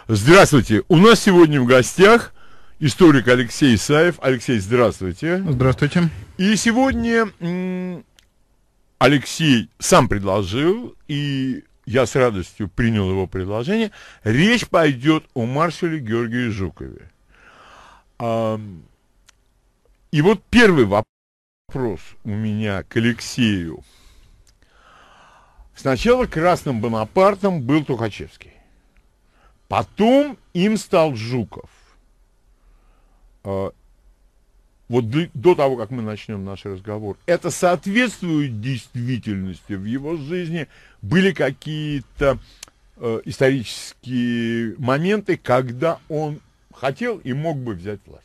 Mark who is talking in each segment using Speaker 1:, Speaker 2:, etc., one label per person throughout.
Speaker 1: Здравствуйте. У нас сегодня в гостях историк Алексей Исаев. Алексей, здравствуйте.
Speaker 2: Здравствуйте.
Speaker 1: И сегодня Алексей сам предложил, и я с радостью принял его предложение. Речь пойдет о маршале Георгии Жукове. И вот первый вопрос у меня к Алексею. Сначала красным Бонапартом был Тухачевский. Потом им стал Жуков. Вот до того, как мы начнем наш разговор, это соответствует действительности в его жизни? Были какие-то исторические моменты, когда он хотел и мог бы взять власть?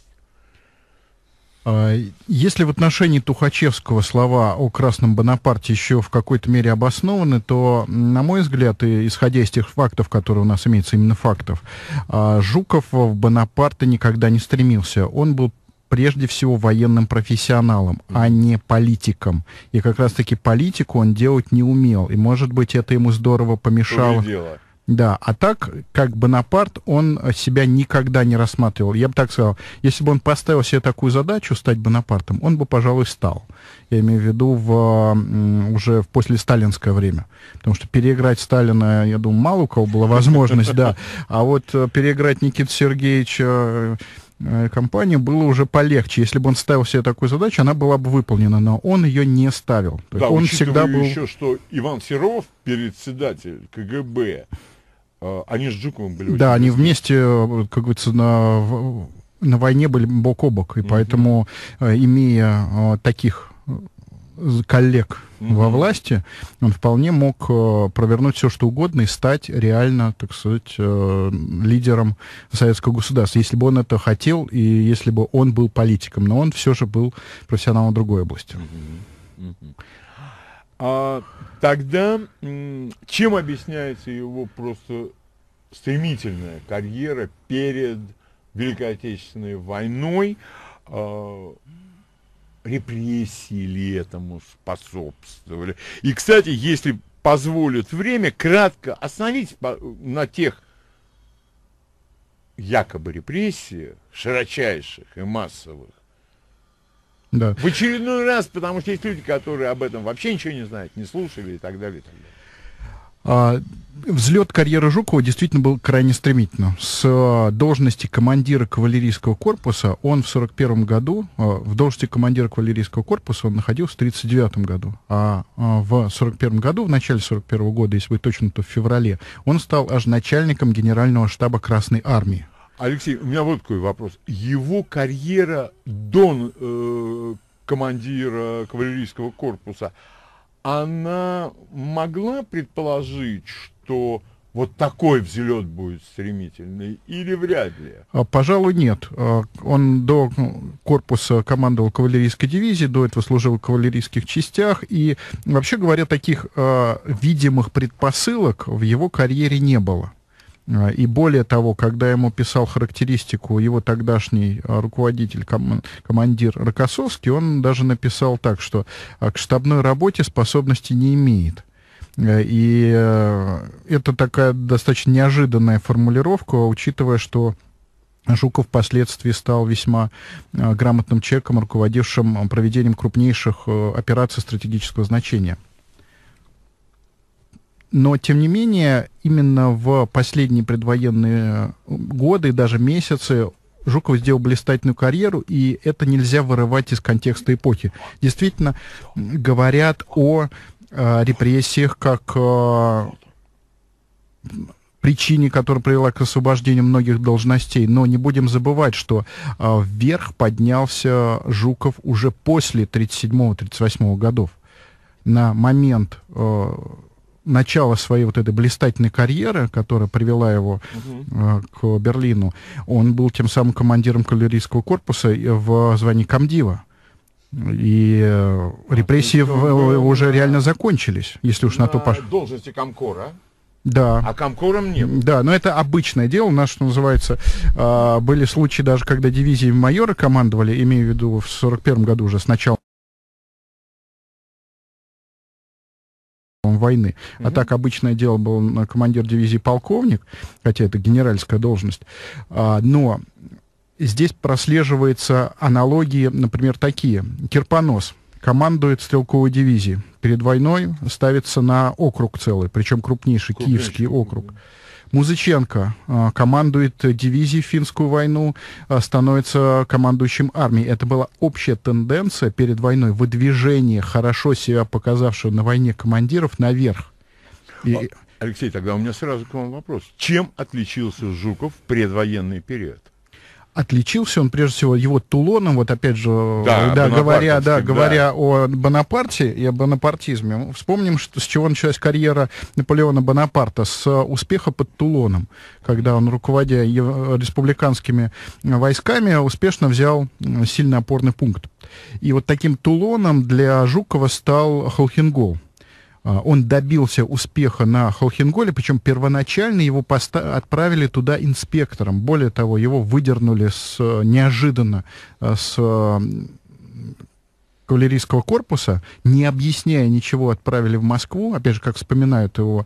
Speaker 2: Если в отношении Тухачевского слова о красном Бонапарте еще в какой-то мере обоснованы, то, на мой взгляд, и исходя из тех фактов, которые у нас имеются, именно фактов, Жуков в Бонапарта никогда не стремился. Он был прежде всего военным профессионалом, а не политиком. И как раз-таки политику он делать не умел. И, может быть, это ему здорово помешало. Да, а так, как Бонапарт, он себя никогда не рассматривал. Я бы так сказал, если бы он поставил себе такую задачу стать Бонапартом, он бы, пожалуй, стал. Я имею в виду уже в послесталинское время. Потому что переиграть Сталина, я думаю, мало у кого была возможность, да. А вот переиграть Никиту Сергеевича, компанию, было уже полегче. Если бы он ставил себе такую задачу, она была бы выполнена, но он ее не ставил.
Speaker 1: Да,
Speaker 2: он всегда был...
Speaker 1: еще, что Иван Серов, председатель КГБ, они с Жуковым были...
Speaker 2: Да, они вместе, как говорится, на войне были бок о бок, и поэтому, имея таких коллег во власти, он вполне мог провернуть все, что угодно, и стать реально, так сказать, лидером советского государства, если бы он это хотел, и если бы он был политиком. Но он все же был профессионалом в другой области.
Speaker 1: Тогда чем объясняется его просто стремительная карьера перед Великой Отечественной войной? Репрессии ли этому способствовали? И, кстати, если позволит время, кратко остановитесь на тех якобы репрессиях, широчайших и массовых.
Speaker 2: Да.
Speaker 1: В очередной раз, потому что есть люди, которые об этом вообще ничего не знают, не слушали и так далее, и так далее.
Speaker 2: Взлет карьеры Жукова действительно был крайне стремительным. С должности командира кавалерийского корпуса он в 1941 году, в должности командира кавалерийского корпуса он находился в 1939 году. А в 1941 году, в начале 1941 года, если быть точно, то в феврале, он стал аж начальником генерального штаба Красной Армии.
Speaker 1: Алексей, у меня вот такой вопрос. Его карьера до командира кавалерийского корпуса, она могла предположить, что вот такой взлет будет стремительный, или вряд ли?
Speaker 2: Пожалуй, нет. Он до корпуса командовал кавалерийской дивизией, до этого служил в кавалерийских частях, и, вообще говоря, таких видимых предпосылок в его карьере не было. И более того, когда ему писал характеристику его тогдашний руководитель, командир Рокоссовский, он даже написал так, что к штабной работе способности не имеет. И это такая достаточно неожиданная формулировка, учитывая, что Жуков впоследствии стал весьма грамотным человеком, руководившим проведением крупнейших операций стратегического значения. Но, тем не менее, именно в последние предвоенные годы и даже месяцы Жуков сделал блистательную карьеру, и это нельзя вырывать из контекста эпохи. Действительно, говорят о репрессиях как причине, которая привела к освобождению многих должностей. Но не будем забывать, что вверх поднялся Жуков уже после 1937-1938 годов. На момент начала своей вот этой блистательной карьеры, которая привела его к Берлину, он был тем самым командиром кавалерийского корпуса в звании комдива. И репрессии уже реально закончились, если уж на то пошло.
Speaker 1: Должности комкора.
Speaker 2: Да.
Speaker 1: А комкором не было.
Speaker 2: Да, но это обычное дело. У нас, что называется, были случаи даже, когда дивизии майоры командовали, имею в виду в 1941 году уже, с начала войны. А так обычное дело был командир дивизии полковник, хотя это генеральская должность. Но здесь прослеживаются аналогии, например, такие. Кирпонос командует стрелковой дивизией. Перед войной ставится на округ целый, причем крупнейший Киевский округ. Музыченко командует дивизией в финскую войну, становится командующим армией. Это была общая тенденция перед войной выдвижения хорошо себя показавшего на войне командиров наверх.
Speaker 1: Алексей, тогда у меня сразу к вам вопрос. Чем отличился Жуков в предвоенный период?
Speaker 2: Отличился он, прежде всего, его Тулоном, вот опять же,
Speaker 1: говоря
Speaker 2: о Бонапарте и о бонапартизме. Вспомним, с чего началась карьера Наполеона Бонапарта, с успеха под Тулоном, когда он, руководя республиканскими войсками, успешно взял сильный опорный пункт. И вот таким Тулоном для Жукова стал Холхенгол. Он добился успеха на Холхенголе, причем первоначально его отправили туда инспектором. Более того, его выдернули неожиданно с кавалерийского корпуса, не объясняя ничего, отправили в Москву. Опять же, как вспоминают его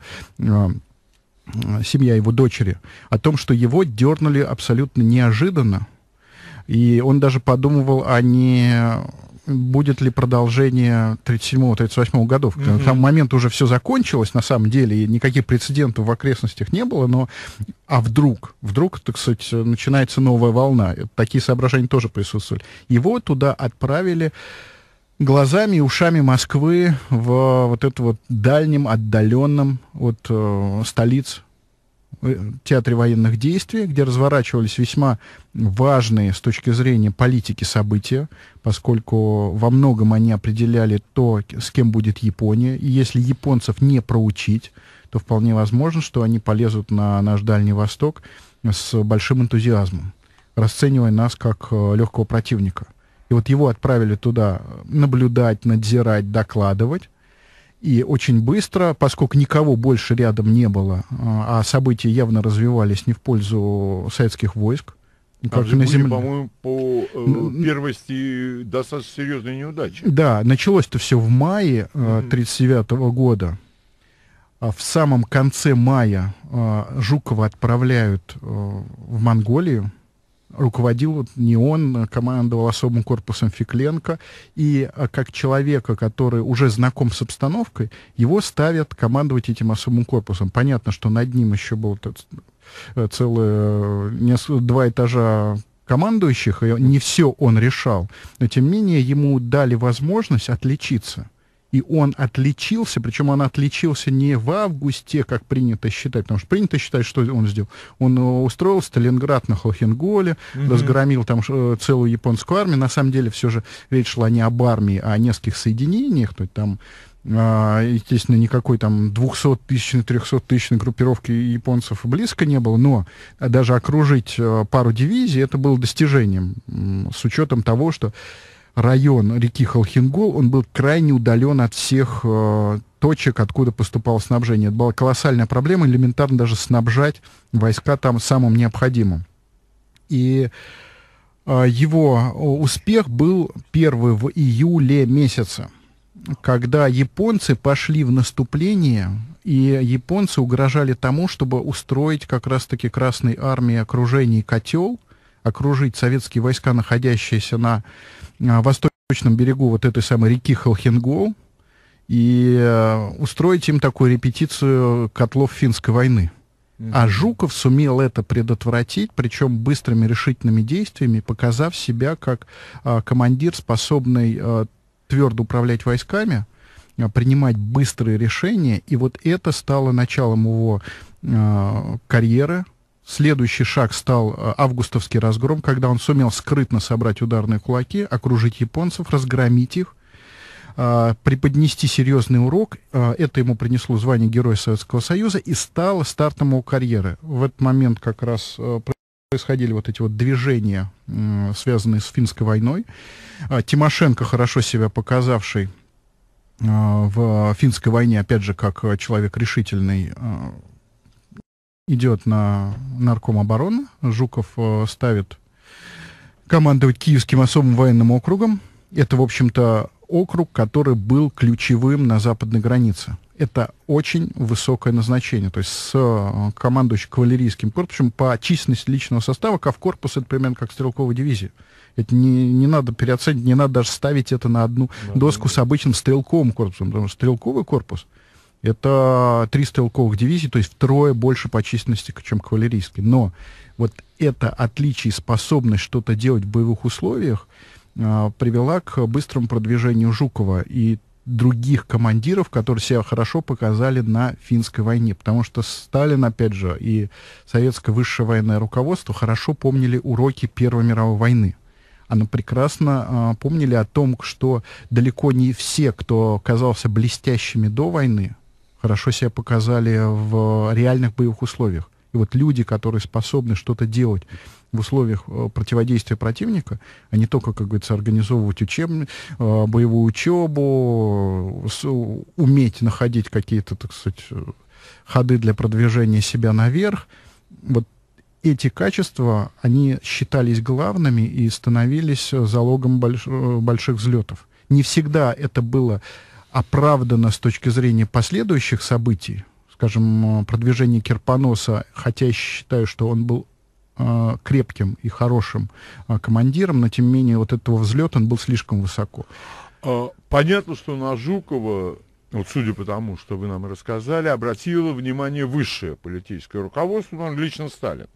Speaker 2: семья его дочери, о том, что его дернули абсолютно неожиданно. И он даже подумывал, будет ли продолжение 37-38 годов. К тому моменту уже все закончилось, на самом деле, и никаких прецедентов в окрестностях не было, а вдруг, так сказать, начинается новая волна. Такие соображения тоже присутствовали. Его туда отправили глазами и ушами Москвы в вот это вот дальнем, отдаленном от столиц театре военных действий, где разворачивались весьма важные с точки зрения политики события, поскольку во многом они определяли то, с кем будет Япония. И если японцев не проучить, то вполне возможно, что они полезут на наш Дальний Восток с большим энтузиазмом, расценивая нас как легкого противника. И вот его отправили туда наблюдать, надзирать, докладывать. И очень быстро, поскольку никого больше рядом не было, а события явно развивались не в пользу советских войск.
Speaker 1: Как же были, по-моему, по первости достаточно серьезные неудачи.
Speaker 2: Да, началось-то все в мае 1939 года. В самом конце мая Жукова отправляют в Монголию. Руководил не он, командовал особым корпусом Фекленко, и как человека, который уже знаком с обстановкой, его ставят командовать этим особым корпусом. Понятно, что над ним еще было целые 2 этажа командующих, и не все он решал, но тем не менее ему дали возможность отличиться. И он отличился, причем он отличился не в августе, как принято считать, потому что принято считать, что он сделал. Он устроил Сталинград на Холхенголе, разгромил там целую японскую армию. На самом деле все же речь шла не об армии, а о нескольких соединениях. То есть там, естественно, никакой там 200-тысячной, 300-тысячной группировки японцев близко не было, но даже окружить пару дивизий, это было достижением, с учетом того, что район реки Холхенгол, он был крайне удален от всех точек, откуда поступало снабжение. Это была колоссальная проблема, элементарно даже снабжать войска там самым необходимым. И его успех был первый в июле месяце, когда японцы пошли в наступление, и японцы угрожали тому, чтобы устроить как раз-таки Красной армии окружение и котел, окружить советские войска, находящиеся на восточном берегу вот этой самой реки Холхенгол, и устроить им такую репетицию котлов финской войны. А Жуков сумел это предотвратить, причем быстрыми решительными действиями, показав себя как командир, способный твердо управлять войсками, принимать быстрые решения, и вот это стало началом его карьеры. Следующий шаг стал августовский разгром, когда он сумел скрытно собрать ударные кулаки, окружить японцев, разгромить их, преподнести серьезный урок. Это ему принесло звание Героя Советского Союза и стало стартом его карьеры. В этот момент как раз происходили вот эти вот движения, связанные с финской войной. Тимошенко, хорошо себя показавший в финской войне, опять же, как человек решительный, идет на нарком обороны. Жуков ставит командовать Киевским особым военным округом. Это, в общем-то, округ, который был ключевым на западной границе. Это очень высокое назначение. То есть с командующим кавалерийским корпусом по численности личного состава кавкорпус — это примерно как стрелковая дивизия. Это не надо переоценивать, не надо даже ставить это на одну доску с обычным стрелковым корпусом, потому что стрелковый корпус — это 3 стрелковых дивизии, то есть втрое больше по численности, чем кавалерийский. Но вот это отличие и способность что-то делать в боевых условиях привела к быстрому продвижению Жукова и других командиров, которые себя хорошо показали на финской войне. Потому что Сталин, опять же, и советское высшее военное руководство хорошо помнили уроки Первой мировой войны. Они прекрасно помнили о том, что далеко не все, кто казался блестящими до войны, хорошо себя показали в реальных боевых условиях. И вот люди, которые способны что-то делать в условиях противодействия противника, а не только, как говорится, организовывать боевую учебу, уметь находить какие-то, так сказать, ходы для продвижения себя наверх. Вот эти качества, они считались главными и становились залогом больших взлетов. Не всегда это было оправдано с точки зрения последующих событий. Скажем, продвижение Кирпоноса, хотя я считаю, что он был крепким и хорошим командиром, но тем не менее вот этого взлета он был слишком высоко.
Speaker 1: Понятно, что на Жукова, вот судя по тому, что вы нам рассказали, обратило внимание высшее политическое руководство, он лично Сталин.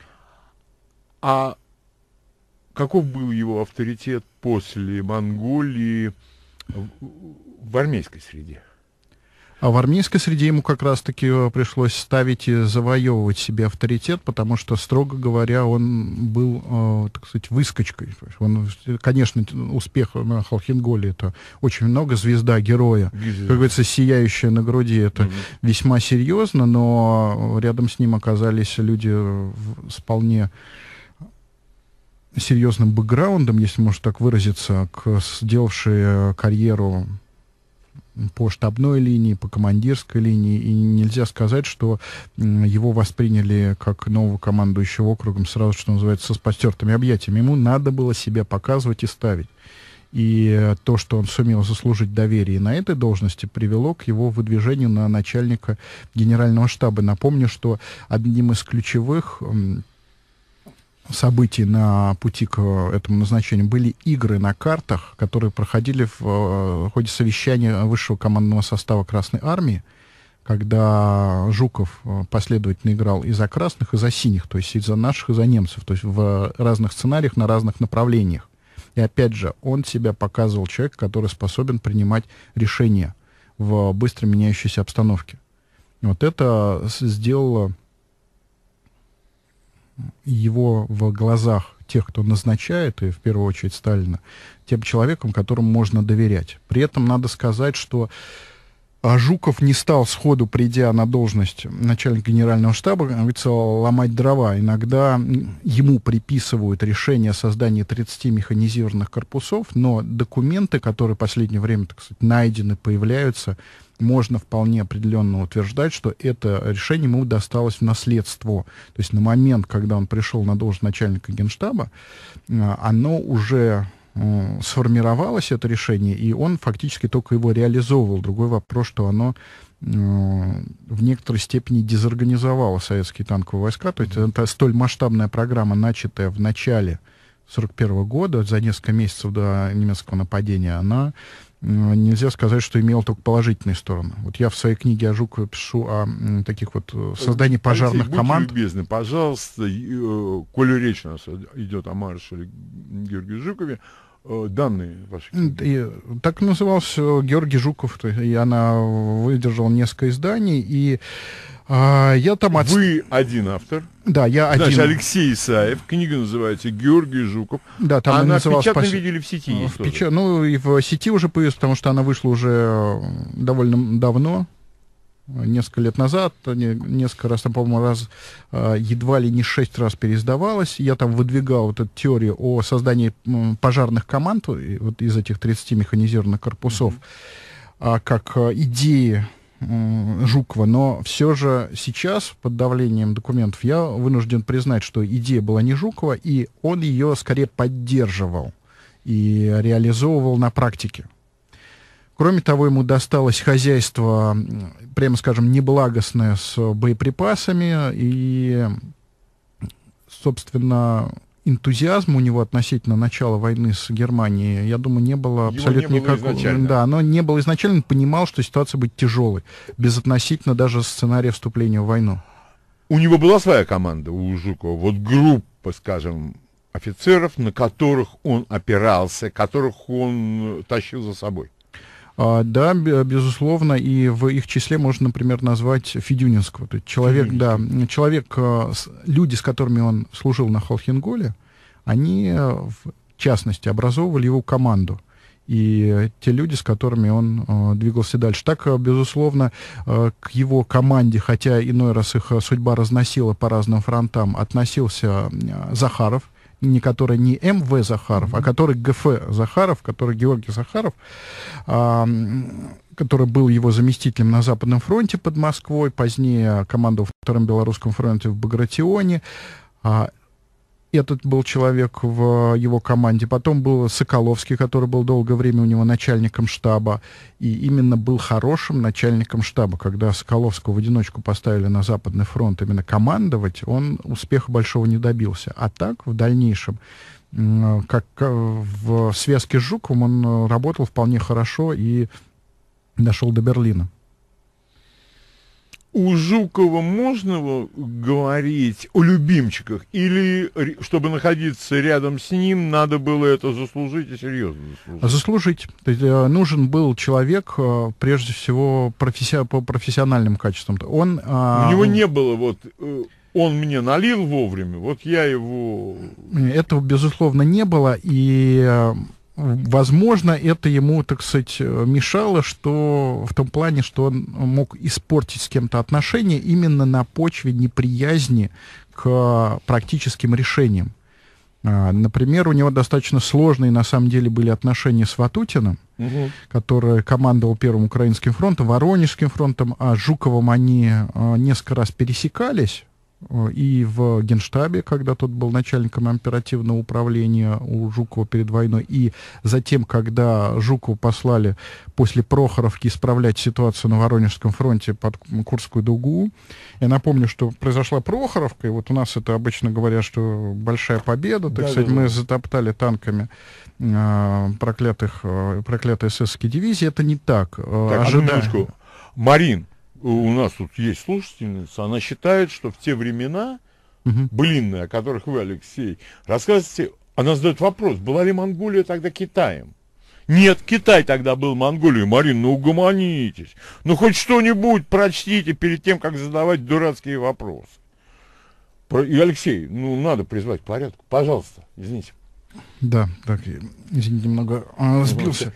Speaker 1: А каков был его авторитет после Монголии в армейской среде?
Speaker 2: А в армейской среде ему как раз-таки пришлось ставить и завоевывать себе авторитет, потому что, строго говоря, он был, так сказать, выскочкой. Он, конечно, успех на Холхенголе — это очень много, звезда героя, как говорится, сияющая на груди — это весьма серьезно, но рядом с ним оказались люди с вполне серьезным бэкграундом, если можно так выразиться, сделавшие карьеру по штабной линии, по командирской линии, и нельзя сказать, что его восприняли как нового командующего округом сразу, что называется, со распростертыми объятиями. Ему надо было себя показывать и ставить. И то, что он сумел заслужить доверие на этой должности, привело к его выдвижению на начальника генерального штаба. Напомню, что одним из ключевых событий на пути к этому назначению были игры на картах, которые проходили в ходе совещания высшего командного состава Красной Армии, когда Жуков последовательно играл и за красных, и за синих, то есть и за наших, и за немцев, то есть в разных сценариях, на разных направлениях. И опять же, он себя показывал человек, который способен принимать решения в быстро меняющейся обстановке. И вот это сделало его в глазах тех, кто назначает, и в первую очередь Сталина, тем человеком, которому можно доверять. При этом надо сказать, что Жуков не стал сходу, придя на должность начальника генерального штаба, говорится, ломать дрова. Иногда ему приписывают решение о создании 30 механизированных корпусов, но документы, которые в последнее время, так сказать, найдены, появляются, можно вполне определенно утверждать, что это решение ему досталось в наследство. То есть на момент, когда он пришел на должность начальника генштаба, оно уже сформировалось, это решение, и он фактически только его реализовывал. Другой вопрос, что оно в некоторой степени дезорганизовало советские танковые войска. То есть это столь масштабная программа, начатая в начале 1941 года, за несколько месяцев до немецкого нападения, она, нельзя сказать, что имела только положительные стороны. Вот я в своей книге о Жукове пишу о таких вот создании пожарных
Speaker 1: Алексей,
Speaker 2: команд.
Speaker 1: будьте любезны, пожалуйста, коли речь у нас идет о маршале Георгии Жукове, данные вашей книги.
Speaker 2: Так назывался Георгий Жуков, и она выдержала несколько изданий, и я там...
Speaker 1: Вы один автор.
Speaker 2: Да, я один.
Speaker 1: Значит, Алексей Исаев, книга называется «Георгий Жуков».
Speaker 2: Да, там
Speaker 1: она в
Speaker 2: называлась...
Speaker 1: печатном виде или в сети есть?
Speaker 2: Ну, и в сети уже появилась, потому что она вышла уже довольно давно, несколько лет назад, несколько раз, там, по-моему, едва ли не 6 раз переиздавалась. Я там выдвигал вот эту теорию о создании пожарных команд вот из этих 30 механизированных корпусов, как идеи Жукова, но все же сейчас, под давлением документов, я вынужден признать, что идея была не Жукова, и он ее скорее поддерживал и реализовывал на практике. Кроме того, ему досталось хозяйство, прямо скажем, неблагостное с боеприпасами, и, собственно, энтузиазма у него относительно начала войны с Германией, я думаю, не было абсолютно никакого. Да, но не было изначально, он понимал, что ситуация будет тяжелой, безотносительно даже сценария вступления в войну.
Speaker 1: У него была своя команда, у Жукова, вот группа, скажем, офицеров, на которых он опирался, которых он тащил за собой.
Speaker 2: Да, безусловно, и в их числе можно, например, назвать Федюнинского. То есть человек, да, люди, с которыми он служил на Холхенголе, они, в частности, образовывали его команду. И те люди, с которыми он двигался дальше. Так, безусловно, к его команде, хотя иной раз их судьба разносила по разным фронтам, относился Захаров, который не М.В. Захаров, а который Г.Ф. Захаров, который Георгий Захаров, который был его заместителем на Западном фронте под Москвой, позднее командовал во Втором Белорусском фронте в Багратионе. Этот был человек в его команде. Потом был Соколовский, который был долгое время у него начальником штаба. И именно был хорошим начальником штаба. Когда Соколовского в одиночку поставили на Западный фронт именно командовать, он успеха большого не добился. А так, в дальнейшем, как в связке с Жуковым, он работал вполне хорошо и дошел до Берлина.
Speaker 1: У Жукова можно говорить о любимчиках? Или, чтобы находиться рядом с ним, надо было это заслужить и серьезно заслужить?
Speaker 2: Заслужить. То есть, нужен был человек, прежде всего, по профессиональным качествам. У
Speaker 1: него не было вот... Он мне налил вовремя, вот я его...
Speaker 2: Этого, безусловно, не было, и... Возможно, это ему, так сказать, мешало, что в том плане, что он мог испортить с кем-то отношения именно на почве неприязни к практическим решениям. Например, у него достаточно сложные, на самом деле, были отношения с Ватутиным, который командовал Первым Украинским фронтом, Воронежским фронтом, а с Жуковым они несколько раз пересекались. И в Генштабе, когда тот был начальником оперативного управления у Жукова перед войной, и затем, когда Жукова послали после Прохоровки исправлять ситуацию на Воронежском фронте под Курскую дугу. Я напомню, что произошла Прохоровка, и вот у нас это обычно говорят, что большая победа, так сказать, мы затоптали танками проклятой эсэсовской дивизии. Это не так.
Speaker 1: Так, Марин, у нас тут есть слушательница, она считает, что в те времена, блинные, о которых вы, Алексей, рассказываете, она задает вопрос, была ли Монголия тогда Китаем? Нет, Китай тогда был Монголией. Марин, ну угомонитесь. Ну хоть что-нибудь прочтите перед тем, как задавать дурацкие вопросы. И, Алексей, ну надо призвать к порядку. Пожалуйста, извините.
Speaker 2: Да, так, извините, немного сбился.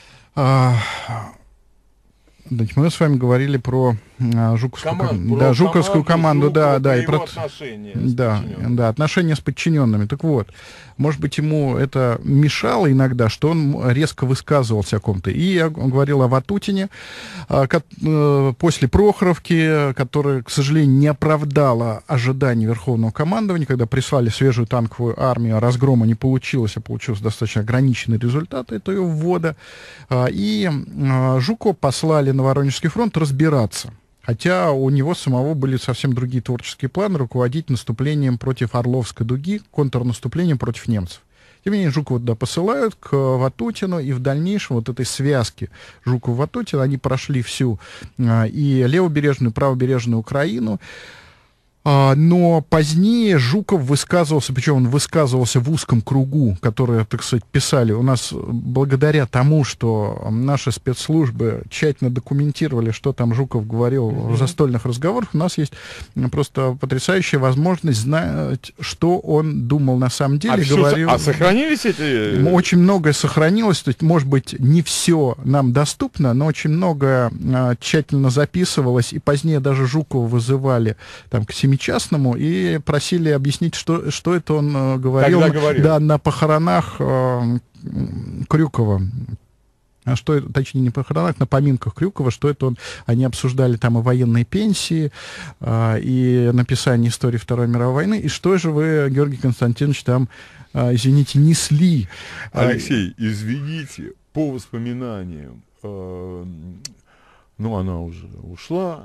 Speaker 2: Мы с вами говорили про Жуковскую команду, да, и про отношения с подчиненными. Так вот, может быть, ему это мешало иногда, что он резко высказывался о ком-то. И я говорил о Ватутине после Прохоровки, которая, к сожалению, не оправдала ожиданий Верховного командования, когда прислали свежую танковую армию, а разгрома не получилось, а получилось достаточно ограниченный результат этого ввода. И Жукова послали на Воронежский фронт разбираться. Хотя у него самого были совсем другие творческие планы, руководить наступлением против Орловской дуги, контрнаступлением против немцев. Тем не менее, Жукова туда посылают к Ватутину, и в дальнейшем вот этой связки Жуков-Ватутин, они прошли всю и левобережную, и правобережную Украину. Но позднее Жуков высказывался, причем он высказывался в узком кругу, которые, так сказать, писали. У нас, благодаря тому, что наши спецслужбы тщательно документировали, что там Жуков говорил в застольных разговорах, у нас есть просто потрясающая возможность знать, что он думал на самом деле.
Speaker 1: А сохранились эти?
Speaker 2: Очень многое сохранилось, то есть, может быть, не все нам доступно, но очень многое тщательно записывалось, и позднее даже Жукова вызывали там, к частному и просили объяснить, что это он говорил, да, на похоронах Крюкова. Что это, точнее, не похоронах, на поминках Крюкова, что это они обсуждали там и военные пенсии, и написание истории Второй мировой войны, и что же вы, Георгий Константинович, там, извините, несли.
Speaker 1: Алексей, извините, по воспоминаниям ну, она уже ушла,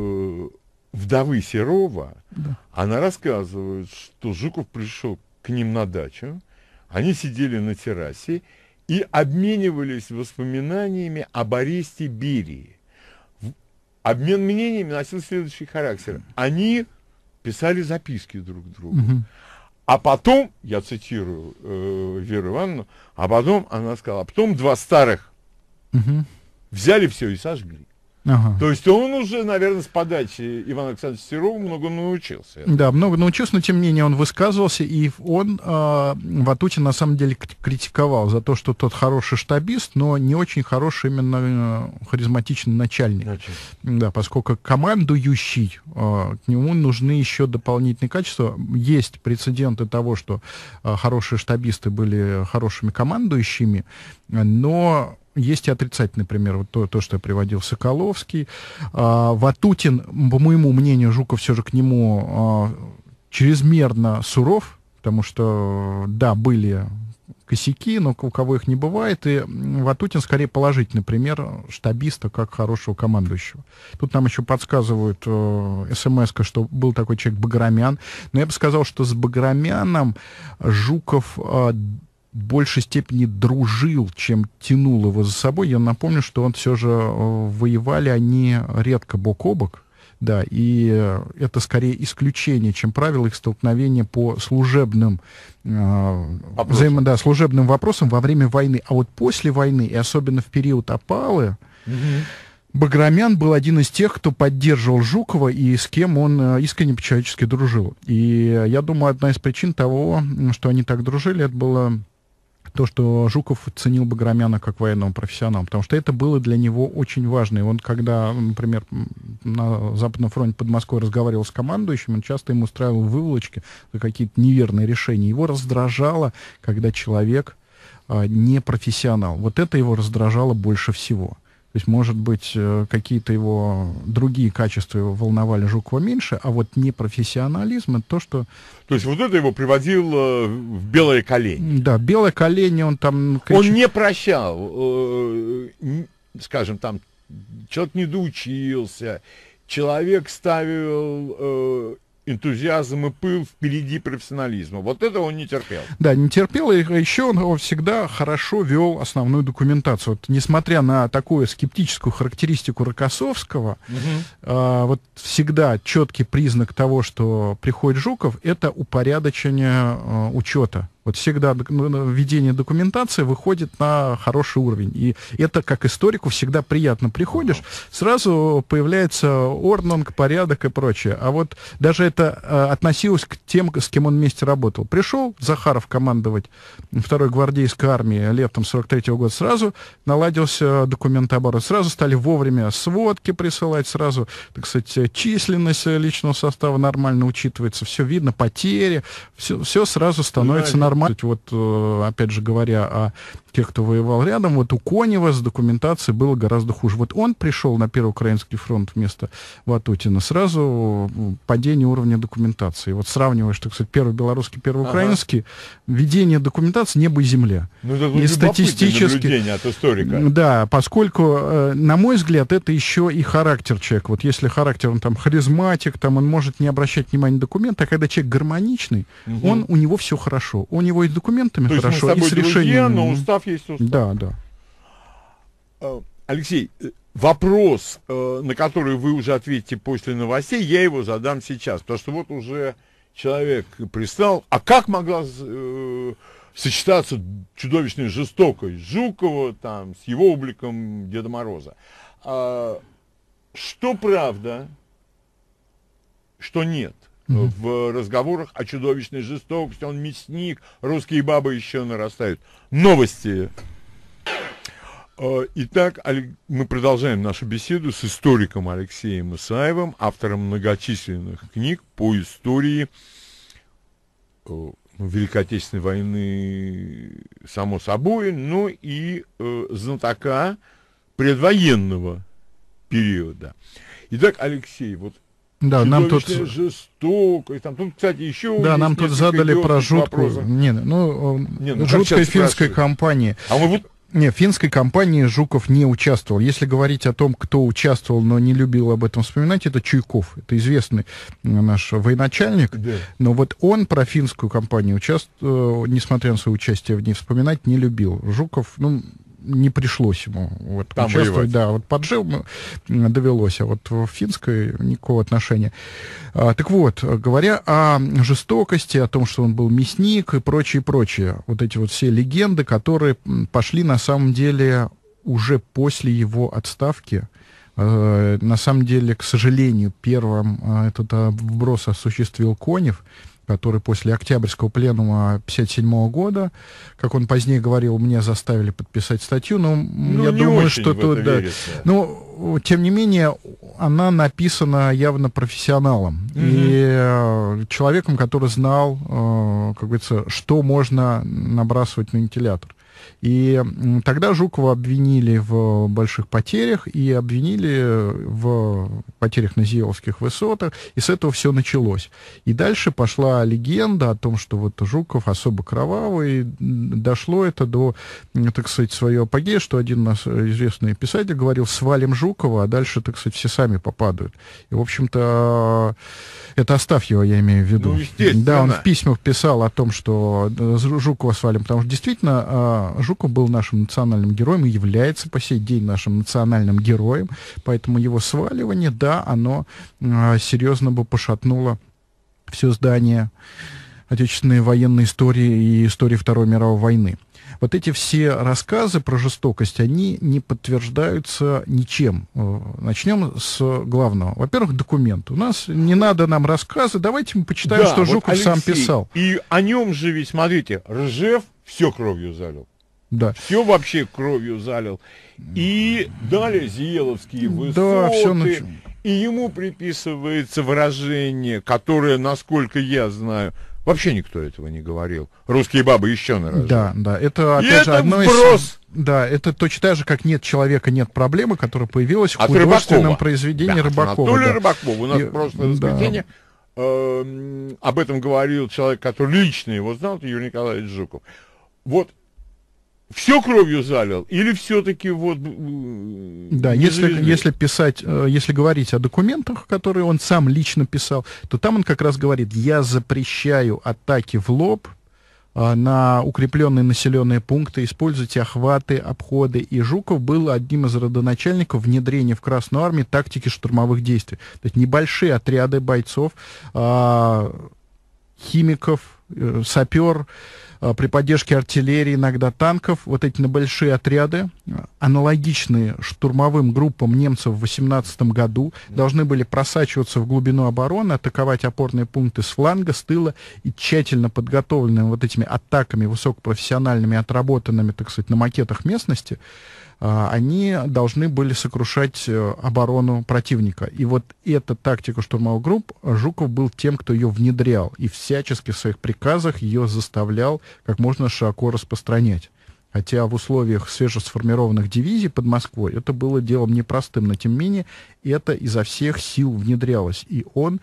Speaker 1: вдовы Серова,
Speaker 2: Да.
Speaker 1: она рассказывает, что Жуков пришел к ним на дачу, они сидели на террасе и обменивались воспоминаниями об аресте Берии. Обмен мнениями носил следующий характер. Они писали записки друг другу. А потом, я цитирую Веру Ивановну, а потом она сказала, а потом два старых взяли все и сожгли.
Speaker 2: Ага.
Speaker 1: То есть он уже, наверное, с подачи Ивана Александровича Серова много научился.
Speaker 2: Да, много научился, но тем не менее он высказывался, и он Ватутин на самом деле критиковал за то, что тот хороший штабист, но не очень хороший именно харизматичный начальник. Да, поскольку командующий, к нему нужны еще дополнительные качества. Есть прецеденты того, что хорошие штабисты были хорошими командующими, но есть и отрицательный пример, вот то, что я приводил, Соколовский. Ватутин, по моему мнению, Жуков все же к нему чрезмерно суров, потому что, да, были косяки, но у кого их не бывает, и Ватутин скорее положительный пример штабиста как хорошего командующего. Тут нам еще подсказывают смс-ка, что был такой человек Баграмян, но я бы сказал, что с Баграмяном Жуков в большей степени дружил, чем тянул его за собой. Я напомню, что он все же воевали они редко бок о бок, да, и это скорее исключение, чем правило их столкновения по служебным, служебным вопросам во время войны. А вот после войны, и особенно в период опалы, Баграмян был один из тех, кто поддерживал Жукова и с кем он искренне по-человечески дружил. И я думаю, одна из причин того, что они так дружили, это было то, что Жуков ценил Баграмяна как военного профессионала, потому что это было для него очень важно. И он, когда, например, на Западном фронте под Москвой разговаривал с командующим, он часто ему устраивал выволочки за какие-то неверные решения. Его раздражало, когда человек не профессионал. Вот это его раздражало больше всего. То есть, может быть, какие-то его другие качества его волновали Жукова меньше, а вот непрофессионализм — это то, что...
Speaker 1: То есть вот это его приводило в белое колени.
Speaker 2: Да, белое колени он там...
Speaker 1: Он не прощал, скажем, там, человек не доучился, человек ставил энтузиазм и пыл впереди профессионализма. Вот это он не терпел.
Speaker 2: Да, не терпел, и еще он всегда хорошо вел основную документацию. Вот, несмотря на такую скептическую характеристику Рокоссовского, вот всегда четкий признак того, что приходит Жуков, это упорядочение учета. Вот всегда введение документации выходит на хороший уровень. И это, как историку, всегда приятно. Приходишь, сразу появляется орднунг, порядок и прочее. А вот даже это относилось к тем, с кем он вместе работал. Пришел Захаров командовать 2-й гвардейской армией летом 43-го года, сразу наладился документооборот. Сразу стали вовремя сводки присылать, сразу, так сказать, численность личного состава нормально учитывается. Все видно, потери, все сразу становится нормально. Вот, опять же говоря о тех, кто воевал рядом, вот у Конева с документацией было гораздо хуже. Вот он пришел на Первый Украинский фронт вместо Ватутина, сразу падение уровня документации. Вот сравниваешь, так сказать, Первый Белорусский, Первый Украинский, ведение документации небо и земля.
Speaker 1: Ну, это
Speaker 2: и статистически
Speaker 1: наблюдение от историка.
Speaker 2: Да, поскольку, на мой взгляд, это еще и характер человека. Вот если характер, он там харизматик, там он может не обращать внимания на документы, а когда человек гармоничный, у него все хорошо. У него и с документами
Speaker 1: то
Speaker 2: хорошо,
Speaker 1: есть мы с тобой
Speaker 2: и с решением.
Speaker 1: Но устав есть устав.
Speaker 2: Да, да.
Speaker 1: Алексей, вопрос, на который вы уже ответите после новостей, я его задам сейчас, потому что вот уже человек пристал. А как могла сочетаться чудовищная жестокость Жукова там, с его обликом Деда Мороза? Что правда, что нет? В разговорах о чудовищной жестокости, он мясник, русские бабы еще нарастают. Новости. Итак, мы продолжаем нашу беседу с историком Алексеем Исаевым, автором многочисленных книг по истории Великой Отечественной войны, само собой, но и знатока предвоенного периода. Итак, Алексей, вот
Speaker 2: да, нам тут
Speaker 1: жестокость, там, тут, кстати, еще
Speaker 2: да, нам тут задали про жуткую, жуткая финская компания.
Speaker 1: А мы вот
Speaker 2: Не, в финской кампании Жуков не участвовал. Если говорить о том, кто участвовал, но не любил об этом вспоминать, это Чуйков. Это известный наш военачальник. Да. Но вот он про финскую кампанию несмотря на свое участие в ней, вспоминать не любил. Жуков, не пришлось ему участвовать. Воевать. Да, вот поджил довелось, а вот в финской никакого отношения. Так вот, говоря о жестокости, о том, что он был мясник и прочее, вот эти вот все легенды, которые пошли на самом деле уже после его отставки. На самом деле, к сожалению, первым этот вброс осуществил Конев, который после Октябрьского пленума 1957 года, как он позднее говорил, меня заставили подписать статью, но я думаю, что тут, да. Но, тем не менее, она написана явно профессионалом и человеком, который знал, как говорится, что можно набрасывать на вентилятор. И тогда Жукова обвинили в больших потерях и обвинили в потерях на Зиеловских высотах, и с этого все началось. И дальше пошла легенда о том, что вот Жуков особо кровавый, дошло это до, так сказать, своего апогея, что один наш известный писатель говорил: свалим Жукова, а дальше, так сказать, все сами попадают. И, в общем-то, это Астафьева, я имею в виду. Да, он в письмах писал о том, что Жукова свалим, потому что действительно Жуков был нашим национальным героем и является по сей день нашим национальным героем, поэтому его сваливание, да, оно серьезно бы пошатнуло все здание отечественной военной истории и истории Второй мировой войны. Вот эти все рассказы про жестокость, они не подтверждаются ничем. Начнем с главного. Во-первых, документ. У нас не надо нам рассказы, давайте мы почитаем, что вот Жуков Алексей сам писал.
Speaker 1: И о нем же ведь, смотрите, Ржев все кровью залил.
Speaker 2: Да.
Speaker 1: Все вообще кровью залил. И далее Зиеловские высоты.
Speaker 2: Да, все
Speaker 1: и ему приписывается выражение, которое, насколько я знаю, вообще никто этого не говорил. Русские бабы еще на раз.
Speaker 2: Да, да. Это, опять же, одно из... Да, это точно так же, как нет человека, нет проблемы, которая появилась в художественном произведении Рыбакова.
Speaker 1: Анатолий Рыбаков. У нас просто воскресенье об этом говорил человек, который лично его знал, это Юрий Николаевич Жуков. Вот все кровью залил, или все-таки вот...
Speaker 2: Да, если писать, если говорить о документах, которые он сам лично писал, то там он как раз говорит: я запрещаю атаки в лоб на укрепленные населенные пункты, используйте охваты, обходы. И Жуков был одним из родоначальников внедрения в Красную армию тактики штурмовых действий. То есть небольшие отряды бойцов, химиков, сапер, при поддержке артиллерии, иногда танков, вот эти небольшие отряды, аналогичные штурмовым группам немцев в 18 году, должны были просачиваться в глубину обороны, атаковать опорные пункты с фланга, с тыла, и тщательно подготовленными вот этими атаками, высокопрофессиональными, отработанными, так сказать, на макетах местности, они должны были сокрушать оборону противника. И вот эта тактика штурмовых групп, Жуков был тем, кто ее внедрял, и всячески в своих приказах ее заставлял как можно широко распространять. Хотя в условиях свежесформированных дивизий под Москвой это было делом непростым, но тем не менее это изо всех сил внедрялось. И он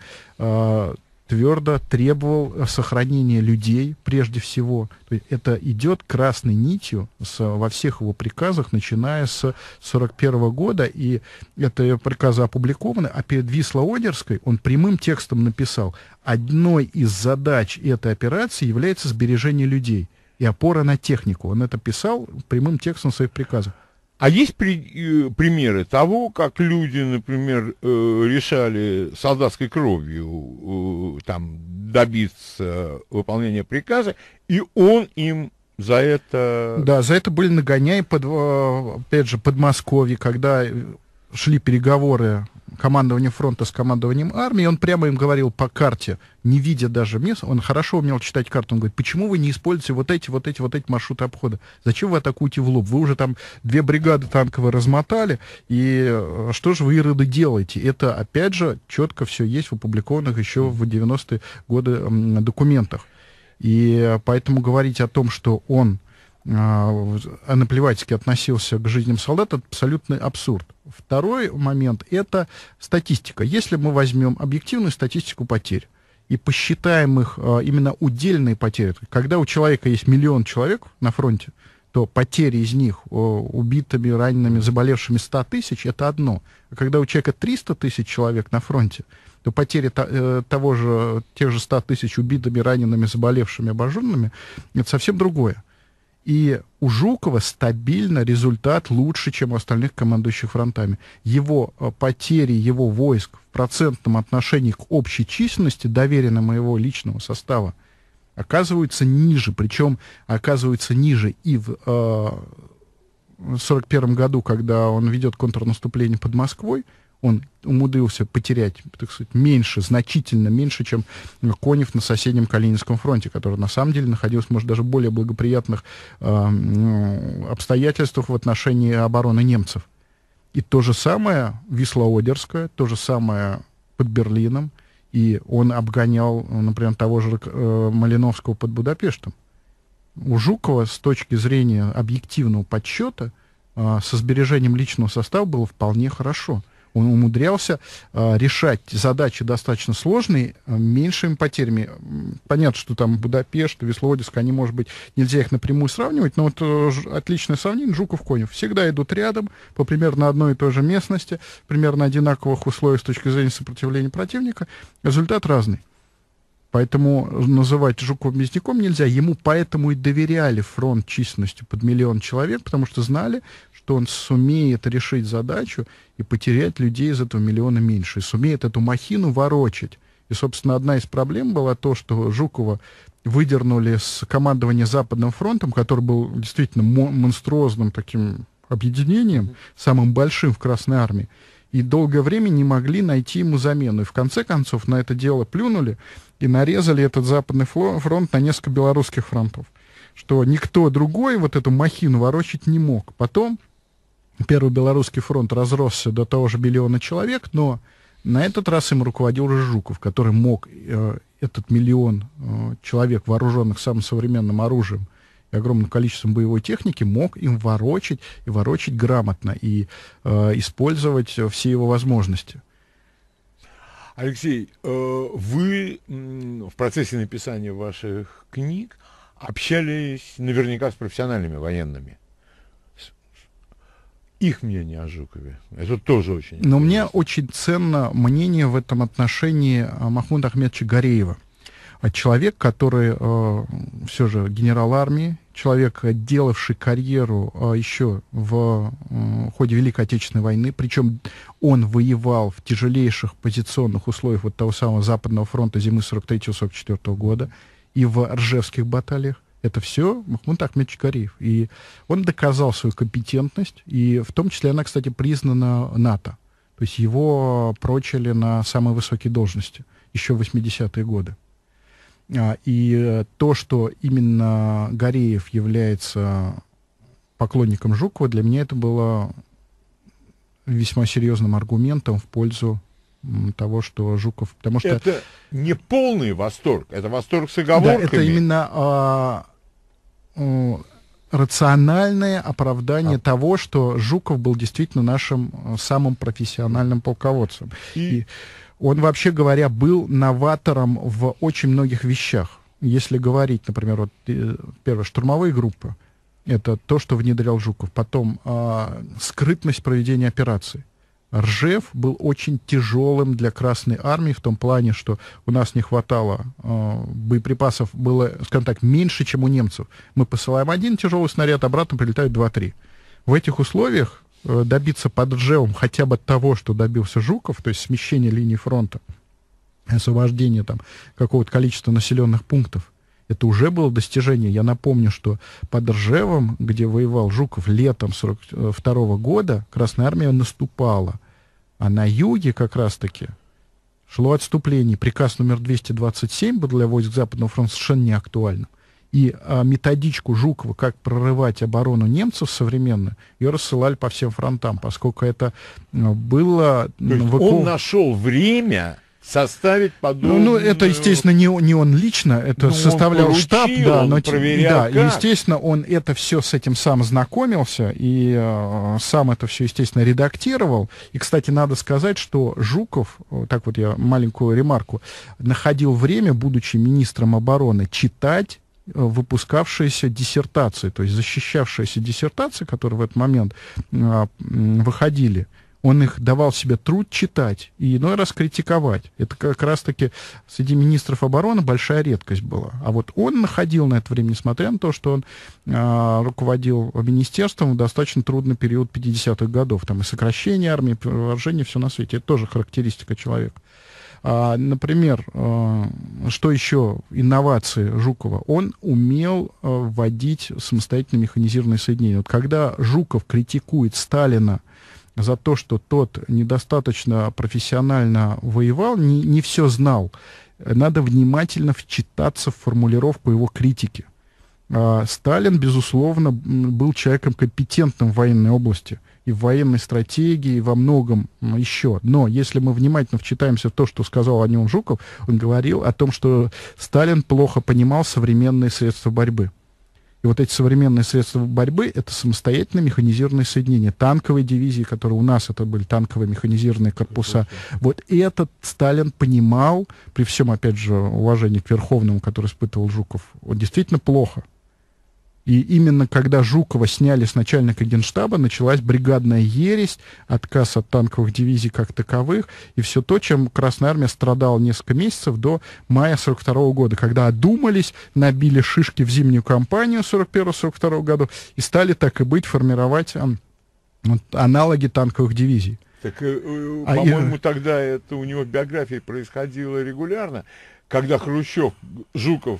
Speaker 2: твердо требовал сохранения людей прежде всего. То есть это идет красной нитью во всех его приказах, начиная с 1941 года, и это приказы опубликованы, а перед Висло-Одерской он прямым текстом написал: одной из задач этой операции является сбережение людей и опора на технику. Он это писал прямым текстом в своих приказах.
Speaker 1: А есть примеры того, как люди, например, решали солдатской кровью там добиться выполнения приказа, и он им за это...
Speaker 2: Да, за это были нагоняи, опять же, Подмосковье, когда шли переговоры командования фронта с командованием армии, он прямо им говорил по карте, не видя даже мест, он хорошо умел читать карту, он говорит: почему вы не используете вот эти маршруты обхода? Зачем вы атакуете в лоб? Вы уже там 2 бригады танковые размотали, и что же вы, ироды, делаете? Это, опять же, четко все есть в опубликованных еще в 90-е годы документах. И поэтому говорить о том, что он наплевательски относился к жизням солдат, это абсолютный абсурд. Второй момент — это статистика. Если мы возьмем объективную статистику потерь и посчитаем их именно удельные потери, когда у человека есть 1 000 000 человек на фронте, то потери из них убитыми, ранеными, заболевшими 100 тысяч — это одно. А когда у человека 300 тысяч человек на фронте, то потери тех же 100 тысяч убитыми, ранеными, заболевшими, обожженными — это совсем другое. И у Жукова стабильно результат лучше, чем у остальных командующих фронтами. Его потери, его войск в процентном отношении к общей численности доверенного его личного состава оказываются ниже. Причем оказываются ниже и в 1941 году, когда он ведет контрнаступление под Москвой, он умудрился потерять, так сказать, меньше, значительно меньше, чем Конев на соседнем Калининском фронте, который на самом деле находился, может, даже в более благоприятных обстоятельствах в отношении обороны немцев. И то же самое Вислоодерское, то же самое под Берлином, и он обгонял, например, того же Малиновского под Будапештом. У Жукова с точки зрения объективного подсчета со сбережением личного состава было вполне хорошо. Он умудрялся решать задачи достаточно сложные, меньшими потерями. Понятно, что там Будапешт, Вислоодерск, они, может быть, нельзя их напрямую сравнивать, но вот отличное сравнение: Жуков-Конев всегда идут рядом, по примерно одной и той же местности, примерно одинаковых условий с точки зрения сопротивления противника. Результат разный. Поэтому называть Жукова мясником нельзя. Ему поэтому и доверяли фронт численностью под 1 000 000 человек, потому что знали, что он сумеет решить задачу и потерять людей из этого 1 000 000 меньше, и сумеет эту махину ворочать. И, собственно, одна из проблем была то, что Жукова выдернули с командования Западным фронтом, который был действительно монструозным таким объединением, самым большим в Красной армии, и долгое время не могли найти ему замену. И в конце концов на это дело плюнули и нарезали этот Западный фронт на несколько белорусских фронтов, что никто другой вот эту махину ворочать не мог. Потом Первый Белорусский фронт разросся до того же 1 000 000 человек, но на этот раз им руководил уже Жуков, который мог этот 1 000 000 человек, вооруженных самым современным оружием и огромным количеством боевой техники, мог им ворочать, и ворочать грамотно, и использовать все его возможности.
Speaker 1: Алексей, вы в процессе написания ваших книг общались наверняка с профессиональными военными. Их мнение о Жукове. Это тоже очень интересно.
Speaker 2: Но мне очень ценно мнение в этом отношении Махмуда Ахмедовича Гареева. Человек, который все же генерал армии, человек, делавший карьеру еще в ходе Великой Отечественной войны, причем он воевал в тяжелейших позиционных условиях вот того самого Западного фронта зимы 43-44 года и в Ржевских баталиях. Это все Махмуд Ахмедович Гареев. И он доказал свою компетентность, и в том числе она, кстати, признана НАТО. То есть его прочили на самые высокие должности еще в 80-е годы. И то, что именно Гареев является поклонником Жукова, для меня это было весьма серьезным аргументом в пользу того, что Жуков... Потому что
Speaker 1: это не полный восторг, это восторг с оговорками.
Speaker 2: Да, это именно рациональное оправдание того, что Жуков был действительно нашим самым профессиональным полководцем. И он, вообще говоря, был новатором в очень многих вещах. Если говорить, например, вот, первое, штурмовые группы, это то, что внедрял Жуков. Потом скрытность проведения операций. Ржев был очень тяжелым для Красной армии в том плане, что у нас не хватало боеприпасов, было, скажем так, меньше, чем у немцев. Мы посылаем один тяжелый снаряд, обратно прилетают 2-3. В этих условиях добиться под Ржевом хотя бы того, что добился Жуков, то есть смещение линии фронта, освобождение там какого-то количества населенных пунктов, это уже было достижение. Я напомню, что под Ржевом, где воевал Жуков летом 1942 года, Красная армия наступала. А на юге как раз-таки шло отступление. Приказ номер 227 был для войск Западного фронта совершенно не актуальным. И методичку Жукова, как прорывать оборону немцев современную, ее рассылали по всем фронтам, поскольку это было...
Speaker 1: Он нашел время составить подобную...
Speaker 2: Ну, это, естественно, не он лично, это составлял поручил, штаб, да, но да, естественно, он это все с этим сам знакомился и сам это все, естественно, редактировал. И, кстати, надо сказать, что Жуков, так вот я маленькую ремарку, находил время, будучи министром обороны, читать выпускавшиеся диссертации, то есть защищавшиеся диссертации, которые в этот момент выходили. Он их давал себе труд читать и иной раз критиковать. Это как раз-таки среди министров обороны большая редкость была. А вот он находил на это время, несмотря на то, что он руководил министерством в достаточно трудный период 50-х годов. Там и сокращение армии, вооружение, все на свете. Это тоже характеристика человека. Например, что еще инновации Жукова? Он умел вводить самостоятельно механизированные соединения. Вот когда Жуков критикует Сталина за то, что тот недостаточно профессионально воевал, не все знал, надо внимательно вчитаться в формулировку его критики. Сталин, безусловно, был человеком компетентным в военной области, и в военной стратегии, и во многом еще. Но если мы внимательно вчитаемся в то, что сказал о нем Жуков, он говорил о том, что Сталин плохо понимал современные средства борьбы. И вот эти современные средства борьбы — это самостоятельно механизированные соединения. Танковые дивизии, которые у нас это были танковые механизированные корпуса. Вот этот Сталин понимал, при всем, опять же, уважении к Верховному, который испытывал Жуков, он действительно плохо. И именно когда Жукова сняли с начальника Генштаба, началась бригадная ересь, отказ от танковых дивизий как таковых, и все то, чем Красная Армия страдала несколько месяцев до мая 1942 года, когда одумались, набили шишки в зимнюю кампанию 1941-1942 года и стали, так и быть, формировать аналоги танковых дивизий.
Speaker 1: Так, по-моему, тогда это у него в биографии происходило регулярно, когда Хрущев, Жуков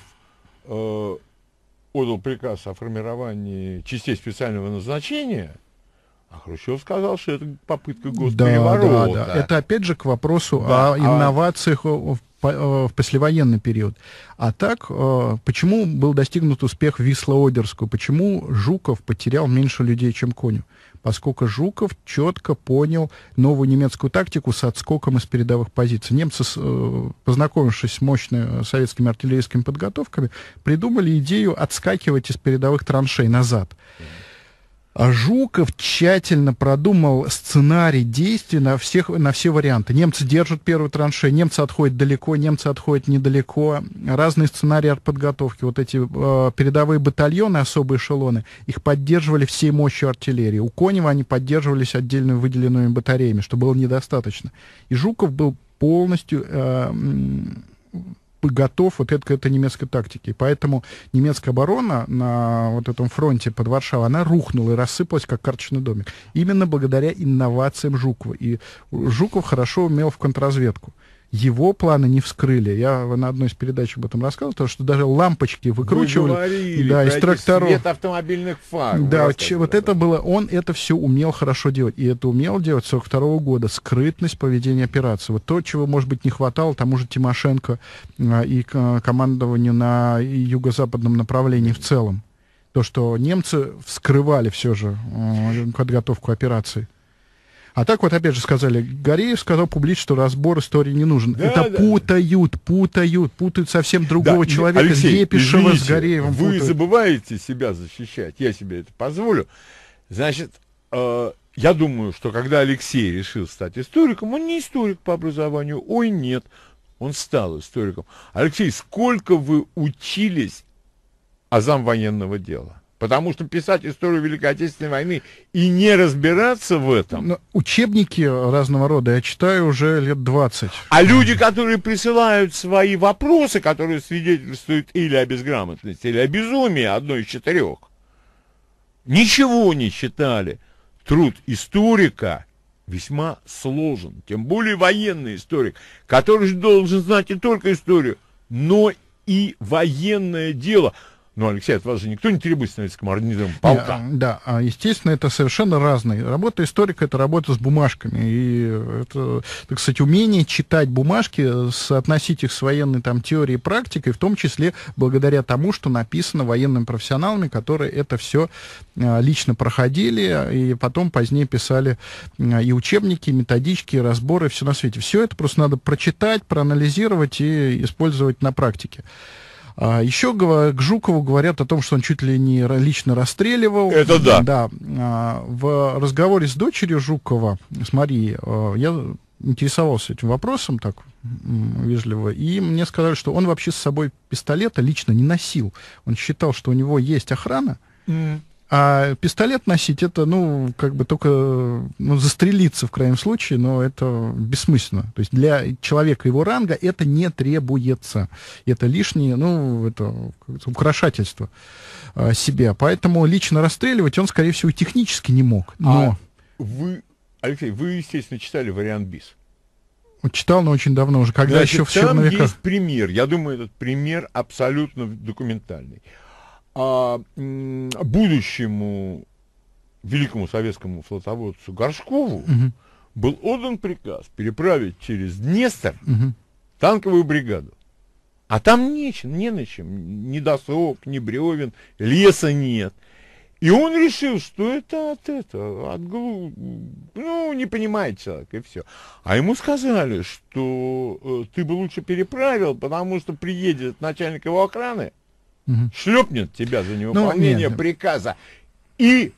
Speaker 1: отдал приказ о формировании частей специального назначения, а Хрущев сказал, что это попытка госпереворота.
Speaker 2: Да. Это опять же к вопросу о инновациях в послевоенный период. А так, почему был достигнут успех в Висло-Одерску? Почему Жуков потерял меньше людей, чем Конев? Поскольку Жуков четко понял новую немецкую тактику с отскоком из передовых позиций. Немцы, познакомившись с мощными советскими артиллерийскими подготовками, придумали идею отскакивать из передовых траншей назад. А Жуков тщательно продумал сценарий действий на все варианты. Немцы держат первую траншею, немцы отходят далеко, немцы отходят недалеко. Разные сценарии артподготовки. Вот эти передовые батальоны, особые эшелоны, их поддерживали всей мощью артиллерии. У Конева они поддерживались отдельно выделенными батареями, что было недостаточно. И Жуков был полностью готов вот к этой немецкой тактике. И поэтому немецкая оборона на вот этом фронте под Варшавой, она рухнула и рассыпалась, как карточный домик. Именно благодаря инновациям Жукова. И Жуков хорошо умел в контрразведку. Его планы не вскрыли. Я на одной из передач об этом рассказывал, потому что даже лампочки выкручивали из тракторов.
Speaker 1: Свет автомобильных фар.
Speaker 2: Да, вот это было, он это все умел хорошо делать. И это умел делать с 1942 года. Скрытность поведения операции. Вот то, чего, может быть, не хватало тому же Тимошенко и командованию на юго-западном направлении в целом. То, что немцы вскрывали все же подготовку операции. А так вот, опять же, сказали, Гореев сказал публично, что разбор истории не нужен.
Speaker 1: Да,
Speaker 2: это путают совсем другого человека,
Speaker 1: Алексей,
Speaker 2: Епишева
Speaker 1: извините,
Speaker 2: с Гореевым.
Speaker 1: Вы
Speaker 2: путают.
Speaker 1: забываете себя защищать, я себе это позволю. Значит, я думаю, что когда Алексей решил стать историком, он не историк по образованию, ой, нет, он стал историком. Алексей, сколько вы учились азам военного дела? Потому что писать историю Великой Отечественной войны и не разбираться в этом...
Speaker 2: Но учебники разного рода я читаю уже лет 20.
Speaker 1: А люди, которые присылают свои вопросы, которые свидетельствуют или о безграмотности, или о безумии, одной из 4, ничего не читали. Труд историка весьма сложен, тем более военный историк, который же должен знать не только историю, но и военное дело. Ну, Алексей, от вас же никто не требует становиться командиром полка.
Speaker 2: Да, естественно, это совершенно разные. Работа историка — это работа с бумажками. И это, так сказать, умение читать бумажки, соотносить их с военной там теорией и практикой, в том числе благодаря тому, что написано военными профессионалами, которые это все лично проходили, и потом позднее писали и учебники, и методички, и разборы, все на свете. Все это просто надо прочитать, проанализировать и использовать на практике. Еще к Жукову говорят о том, что он чуть ли не лично расстреливал.
Speaker 1: Это да.
Speaker 2: Да. В разговоре с дочерью Жукова, с Марией, я интересовался этим вопросом так вежливо, и мне сказали, что он вообще с собой пистолета лично не носил. Он считал, что у него есть охрана, а пистолет носить, это, ну, как бы только, ну, застрелиться в крайнем случае, но это бессмысленно. То есть для человека его ранга это не требуется. Это лишнее, ну, это украшательство себя. Поэтому лично расстреливать он, скорее всего, технически не мог. Но...
Speaker 1: Вы, Алексей, вы, естественно, читали вариант БИС.
Speaker 2: Читал, но очень давно уже, когда еще в черновиках.
Speaker 1: Там есть пример, я думаю, этот пример абсолютно документальный. Будущему великому советскому флотоводцу Горшкову был отдан приказ переправить через Днестр танковую бригаду. А там не на чем, ни досок, ни бревен, леса нет. И он решил, что это ну, не понимает человек, и все. А ему сказали, что ты бы лучше переправил, потому что приедет начальник его охраны, шлепнет тебя за невыполнение приказа. И,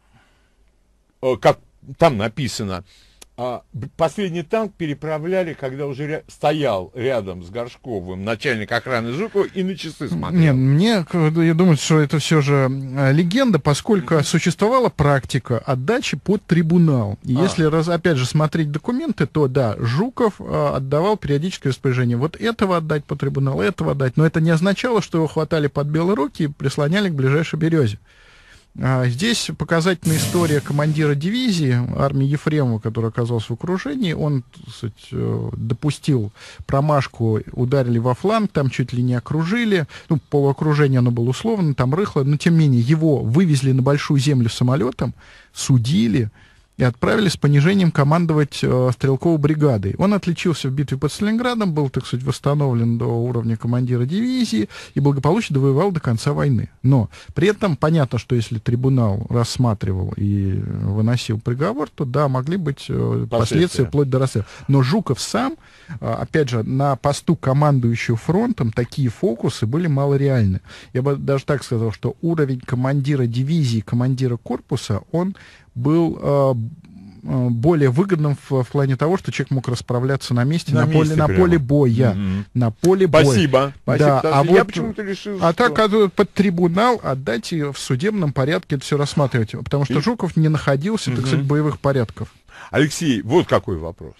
Speaker 1: как там написано, последний танк переправляли, когда уже стоял рядом с Горшковым начальник охраны Жукова и на часы смотрел.
Speaker 2: Нет, я думаю, что это все же легенда, поскольку существовала практика отдачи под трибунал. И если, опять же, смотреть документы, то, да, Жуков отдавал периодическое распоряжение. Вот этого отдать под трибунал, этого отдать. Но это не означало, что его хватали под белые руки и прислоняли к ближайшей березе. Здесь показательная история командира дивизии армии Ефремова, который оказался в окружении. Он, так сказать, допустил промашку, ударили во фланг, там чуть ли не окружили. Ну, полуокружение оно было условно, там рыхло, но тем не менее его вывезли на большую землю самолетом, судили и отправили с понижением командовать стрелковой бригадой. Он отличился в битве под Сталинградом, был, так сказать, восстановлен до уровня командира дивизии и благополучно довоевал до конца войны. Но при этом понятно, что если трибунал рассматривал и выносил приговор, то да, могли быть последствия вплоть до расстрела. Но Жуков сам, опять же, на посту командующего фронтом такие фокусы были малореальны. Я бы даже так сказал, что уровень командира дивизии, командира корпуса, он был более выгодным в плане того, что человек мог расправляться на месте, на поле боя. На поле боя.
Speaker 1: Спасибо.
Speaker 2: Да,
Speaker 1: а я почему-то решил,
Speaker 2: что... так, под трибунал отдать и в судебном порядке это все рассматривать, потому что Жуков не находился, так сказать, в боевых порядках.
Speaker 1: Алексей, вот какой вопрос.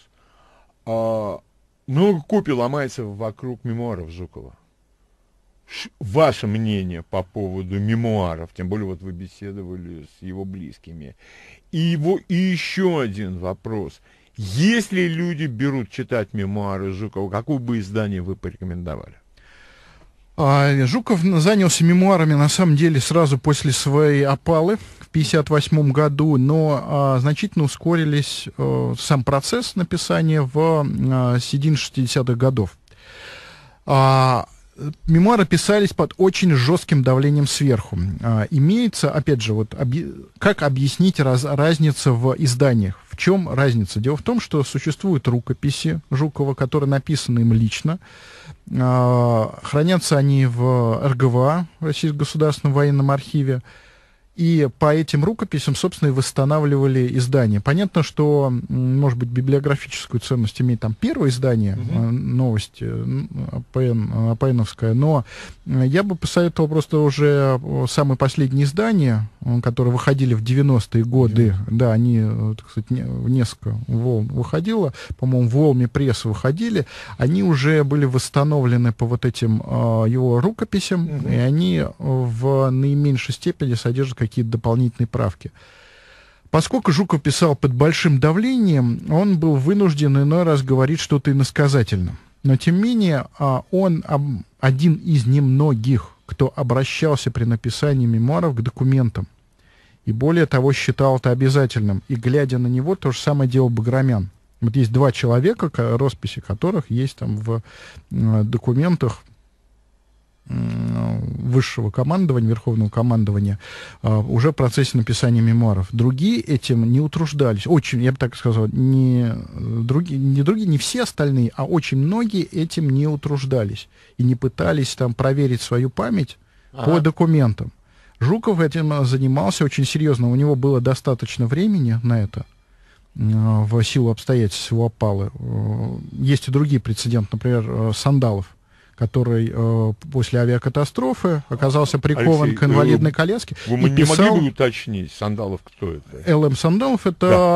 Speaker 1: Много копий ломается вокруг мемуаров Жукова. Ваше мнение по поводу мемуаров, тем более вот вы беседовали с его близкими. И еще один вопрос. Если люди берут читать мемуары Жукова, какое бы издание вы порекомендовали?
Speaker 2: Жуков занялся мемуарами, на самом деле, сразу после своей опалы в 1958 году, но значительно ускорились сам процесс написания в середине 60-х годов. Мемуары писались под очень жестким давлением сверху. Имеется, опять же, вот как объяснить разницу в изданиях? В чем разница? Дело в том, что существуют рукописи Жукова, которые написаны им лично. Хранятся они в РГВА, Российском государственном военном архиве. И по этим рукописям, собственно, и восстанавливали издание. Понятно, что, может быть, библиографическую ценность имеет там первое издание, новости, АПНовское, но я бы посоветовал просто уже самые последние издания, которые выходили в 90-е годы, да, они, так сказать, в несколько волн выходило, по-моему, в Волме пресс выходили, они уже были восстановлены по вот этим его рукописям, и они в наименьшей степени содержат какие-то дополнительные правки. Поскольку Жуков писал под большим давлением, он был вынужден иной раз говорить что-то иносказательно. Но, тем не менее, он один из немногих, кто обращался при написании мемуаров к документам. И более того, считал это обязательным. И, глядя на него, то же самое делал Баграмян. Вот есть два человека, росписи которых есть там в документах высшего командования, верховного командования, уже в процессе написания мемуаров. Другие этим не утруждались. Очень, я бы так сказал, не все остальные, а очень многие этим не утруждались и не пытались там проверить свою память по документам. Жуков этим занимался очень серьезно. У него было достаточно времени на это. в силу обстоятельств его опалы. Есть и другие прецеденты, например, Сандалов, который после авиакатастрофы оказался прикован
Speaker 1: Алексей,
Speaker 2: к инвалидной коляске.
Speaker 1: Вы
Speaker 2: и
Speaker 1: не
Speaker 2: писал...
Speaker 1: могли бы уточнить, Сандалов кто это?
Speaker 2: Л.М. Сандалов —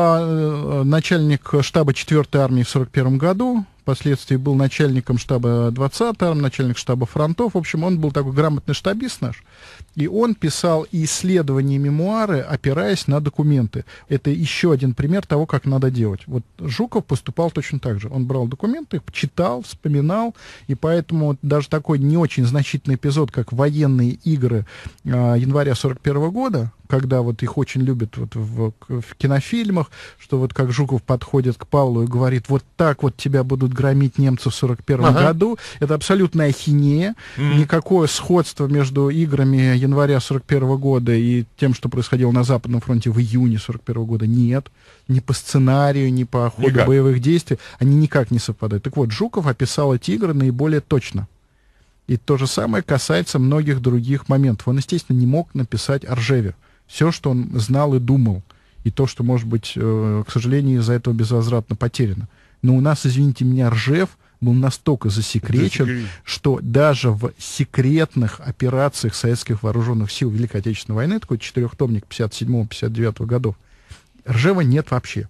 Speaker 2: это начальник штаба 4-й армии в 1941 году, впоследствии был начальником штаба 20-й армии, начальник штаба фронтов. В общем, он был такой грамотный штабист наш, и он писал исследования, мемуары, опираясь на документы. Это еще один пример того, как надо делать. Вот Жуков поступал точно так же. Он брал документы, читал, вспоминал, и поэтому даже такой не очень значительный эпизод, как военные игры января 1941 года, когда вот их очень любят вот в кинофильмах, что вот как Жуков подходит к Павлу и говорит: вот так вот тебя будут громить немцы в 1941 году. Это абсолютная ахинея. Никакое сходство между играми января 1941 года и тем, что происходило на Западном фронте в июне 1941 года, нет. Ни по сценарию, ни по ходу боевых действий. Они никак не совпадают. Так вот, Жуков описал эти игры наиболее точно. И то же самое касается многих других моментов. Он, естественно, не мог написать о Ржеве. Все, что он знал и думал, и то, что, может быть, к сожалению, из-за этого безвозвратно потеряно. Но у нас, извините меня, Ржев был настолько засекречен, что даже в секретных операциях советских вооруженных сил Великой Отечественной войны, такой 4-томник 57-59 годов, Ржева нет вообще.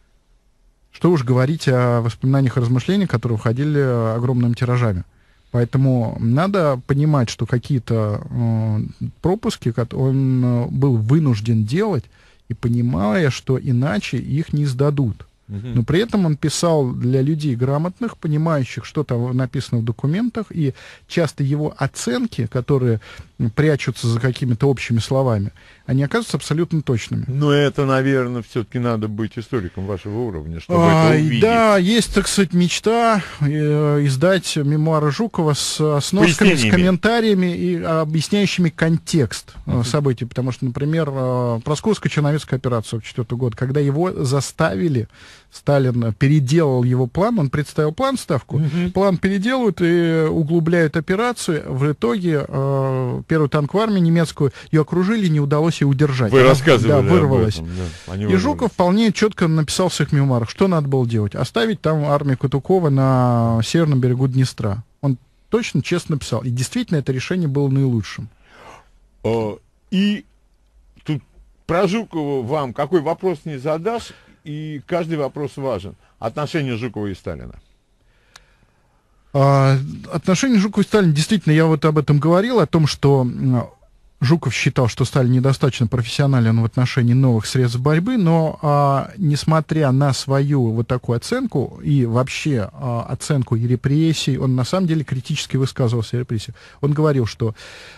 Speaker 2: Что уж говорить о воспоминаниях и размышлениях, которые уходили огромными тиражами. Поэтому надо понимать, что какие-то пропуски он был вынужден делать, и понимая, что иначе их не сдадут. Но при этом он писал для людей грамотных, понимающих, что там написано в документах, и часто его оценки, которые прячутся за какими-то общими словами, они оказываются абсолютно точными.
Speaker 1: Но это, наверное, все-таки надо быть историком вашего уровня, чтобы это увидеть.
Speaker 2: Да, есть, так сказать, мечта издать мемуары Жукова с сносками, с комментариями и объясняющими контекст событий. Потому что, например, Просковско-Черновецкая операция 1904 года, когда его заставили, Сталин переделал его план, он представил план, ставку, план переделывают и углубляют операцию. В итоге первую танковую армию немецкую ее окружили, не удалось ее удержать.
Speaker 1: Вы рассказывали
Speaker 2: вырвалась.
Speaker 1: об этом, да.
Speaker 2: И Жуков вполне четко написал в своих мемуарах, что надо было делать. Оставить там армию Кутукова на северном берегу Днестра. Он точно, честно написал. И действительно это решение было наилучшим.
Speaker 1: И тут про Жукова вам какой вопрос не задашь, и каждый вопрос важен. Отношения Жукова и Сталина.
Speaker 2: Отношения Жукова и Сталина, действительно, я вот об этом говорил, о том, что Жуков считал, что Сталин недостаточно профессионален в отношении новых средств борьбы, но несмотря на свою вот такую оценку и вообще оценку и репрессий, он на самом деле критически высказывался о репрессиях. Он говорил, что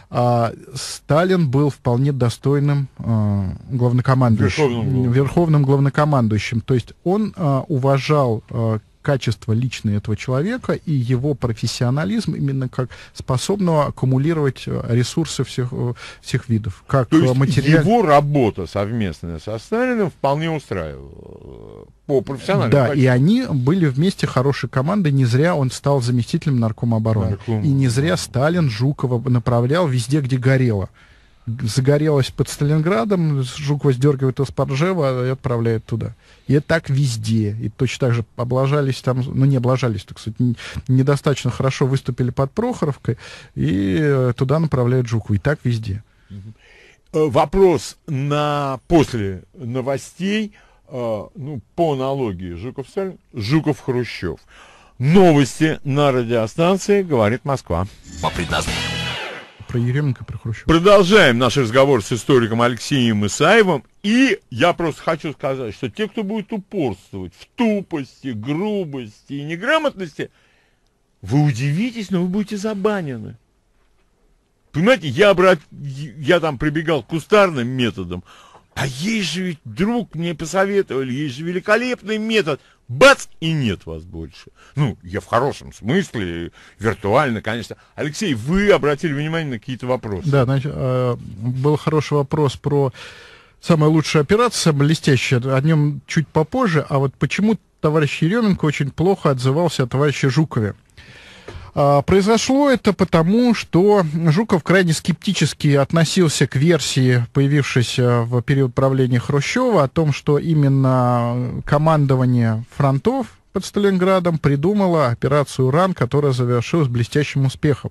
Speaker 2: Сталин был вполне достойным главнокомандующим, верховным главнокомандующим. То есть он уважал качество личное этого человека и его профессионализм именно как способного аккумулировать ресурсы всех видов. Как
Speaker 1: то есть его работа совместная со Сталиным вполне устраивала по профессиональному качеству.
Speaker 2: И они были вместе хорошей командой. Не зря он стал заместителем наркома обороны. И не зря Сталин Жукова направлял везде, где горело. Загорелось под Сталинградом, Жукова сдергивает из-под Ржева и отправляет туда. И это так везде. И точно так же облажались там, ну не облажались, так сказать, недостаточно хорошо выступили под Прохоровкой, и туда направляют Жукова. И так везде.
Speaker 1: Вопрос после новостей, ну, по аналогии Жуков-Сталин, Жуков-Хрущев. Новости на радиостанции «Говорит Москва».
Speaker 3: По предназначению.
Speaker 2: Про Еременко, про Хрущева.
Speaker 1: Продолжаем наш разговор с историком Алексеем Исаевым. И я просто хочу сказать, что те, кто будет упорствовать в тупости, грубости и неграмотности, вы удивитесь, но вы будете забанены. Понимаете, я там прибегал к кустарным методам, а есть же ведь, друг мне посоветовали, есть же великолепный метод. Бац, и нет вас больше. Ну, я в хорошем смысле, виртуально, конечно. Алексей, вы обратили внимание на какие-то вопросы.
Speaker 2: Да, значит, был хороший вопрос про самая лучшая операция, самая блестящая. О нем чуть попозже. А вот почему товарищ Еременко очень плохо отзывался о товарище Жукове. Произошло это потому, что Жуков крайне скептически относился к версии, появившейся в период правления Хрущева, о том, что именно командование фронтов под Сталинградом придумало операцию «Уран», которая завершилась блестящим успехом.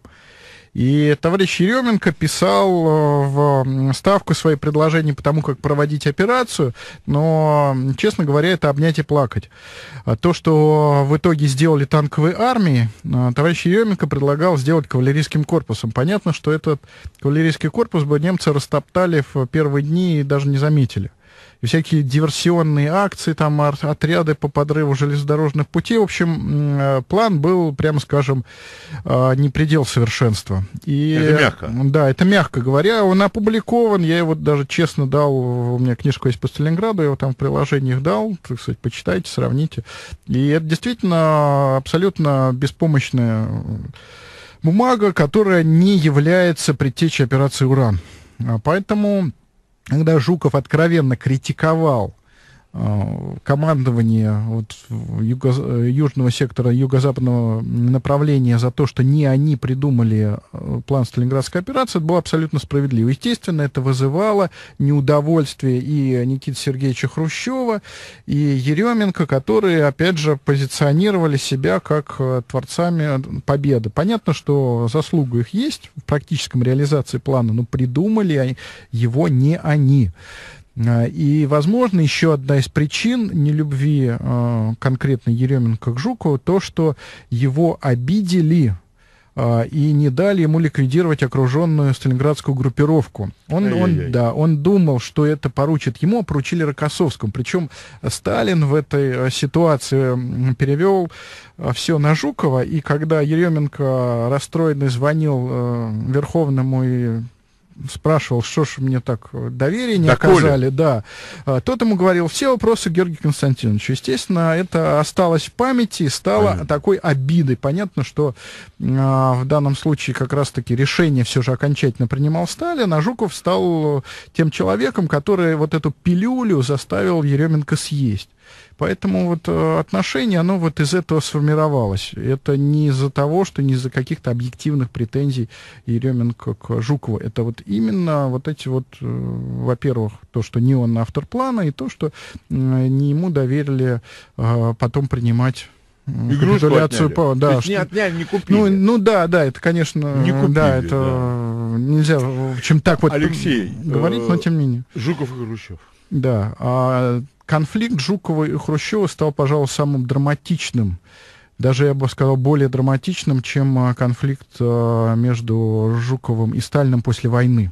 Speaker 2: И товарищ Еременко писал в ставку свои предложения по тому, как проводить операцию, но, честно говоря, это обнять и плакать. То, что в итоге сделали танковые армии, товарищ Еременко предлагал сделать кавалерийским корпусом. Понятно, что этот кавалерийский корпус бы немцы растоптали в первые дни и даже не заметили. И всякие диверсионные акции, там отряды по подрыву железнодорожных путей. В общем, план был, прямо скажем, не предел совершенства. И,
Speaker 1: это мягко.
Speaker 2: Да, это мягко говоря. Он опубликован, я его даже честно дал, у меня книжка есть по Сталинграду, я его там в приложениях дал, так сказать, почитайте, сравните. И это действительно абсолютно беспомощная бумага, которая не является предтечей операции «Уран». Поэтому... Когда Жуков откровенно критиковал командование вот, южного сектора, юго-западного направления за то, что не они придумали план Сталинградской операции, это было абсолютно справедливо. Естественно, это вызывало неудовольствие и Никиты Сергеевича Хрущева, и Еременко, которые, опять же, позиционировали себя как творцами победы. Понятно, что заслуга их есть в практическом реализации плана, но придумали его не они. И, возможно, еще одна из причин нелюбви конкретно Еременко к Жукову, то, что его обидели и не дали ему ликвидировать окруженную сталинградскую группировку. Он думал, что это поручит ему, а поручили Рокоссовскому. Причем Сталин в этой ситуации перевел все на Жукова, и когда Еременко расстроенный звонил Верховному и спрашивал, что ж мне так доверие не оказали, да. Тот ему говорил все вопросы Георгию Константиновичу. Естественно, это осталось в памяти и стало такой обидой. Понятно, что в данном случае как раз-таки решение все же окончательно принимал Сталин, а Жуков стал тем человеком, который вот эту пилюлю заставил Еременко съесть. Поэтому вот отношение, оно вот из этого сформировалось. Это не из-за того, что не из-за каких-то объективных претензий Еременко к Жукову. Это вот именно вот эти вот, во-первых, то, что не он автор плана, и то, что не ему доверили потом принимать капитуляцию.
Speaker 1: Да, то есть не отняли, не купили.
Speaker 2: Ну да, это, конечно,
Speaker 1: не купили,
Speaker 2: да, это нельзя, в общем, так вот
Speaker 1: Алексей,
Speaker 2: говорить, но тем не менее.
Speaker 1: Жуков и Хрущев.
Speaker 2: Да, конфликт Жукова и Хрущева стал, пожалуй, самым драматичным, даже, я бы сказал, более драматичным, чем конфликт между Жуковым и Сталиным после войны.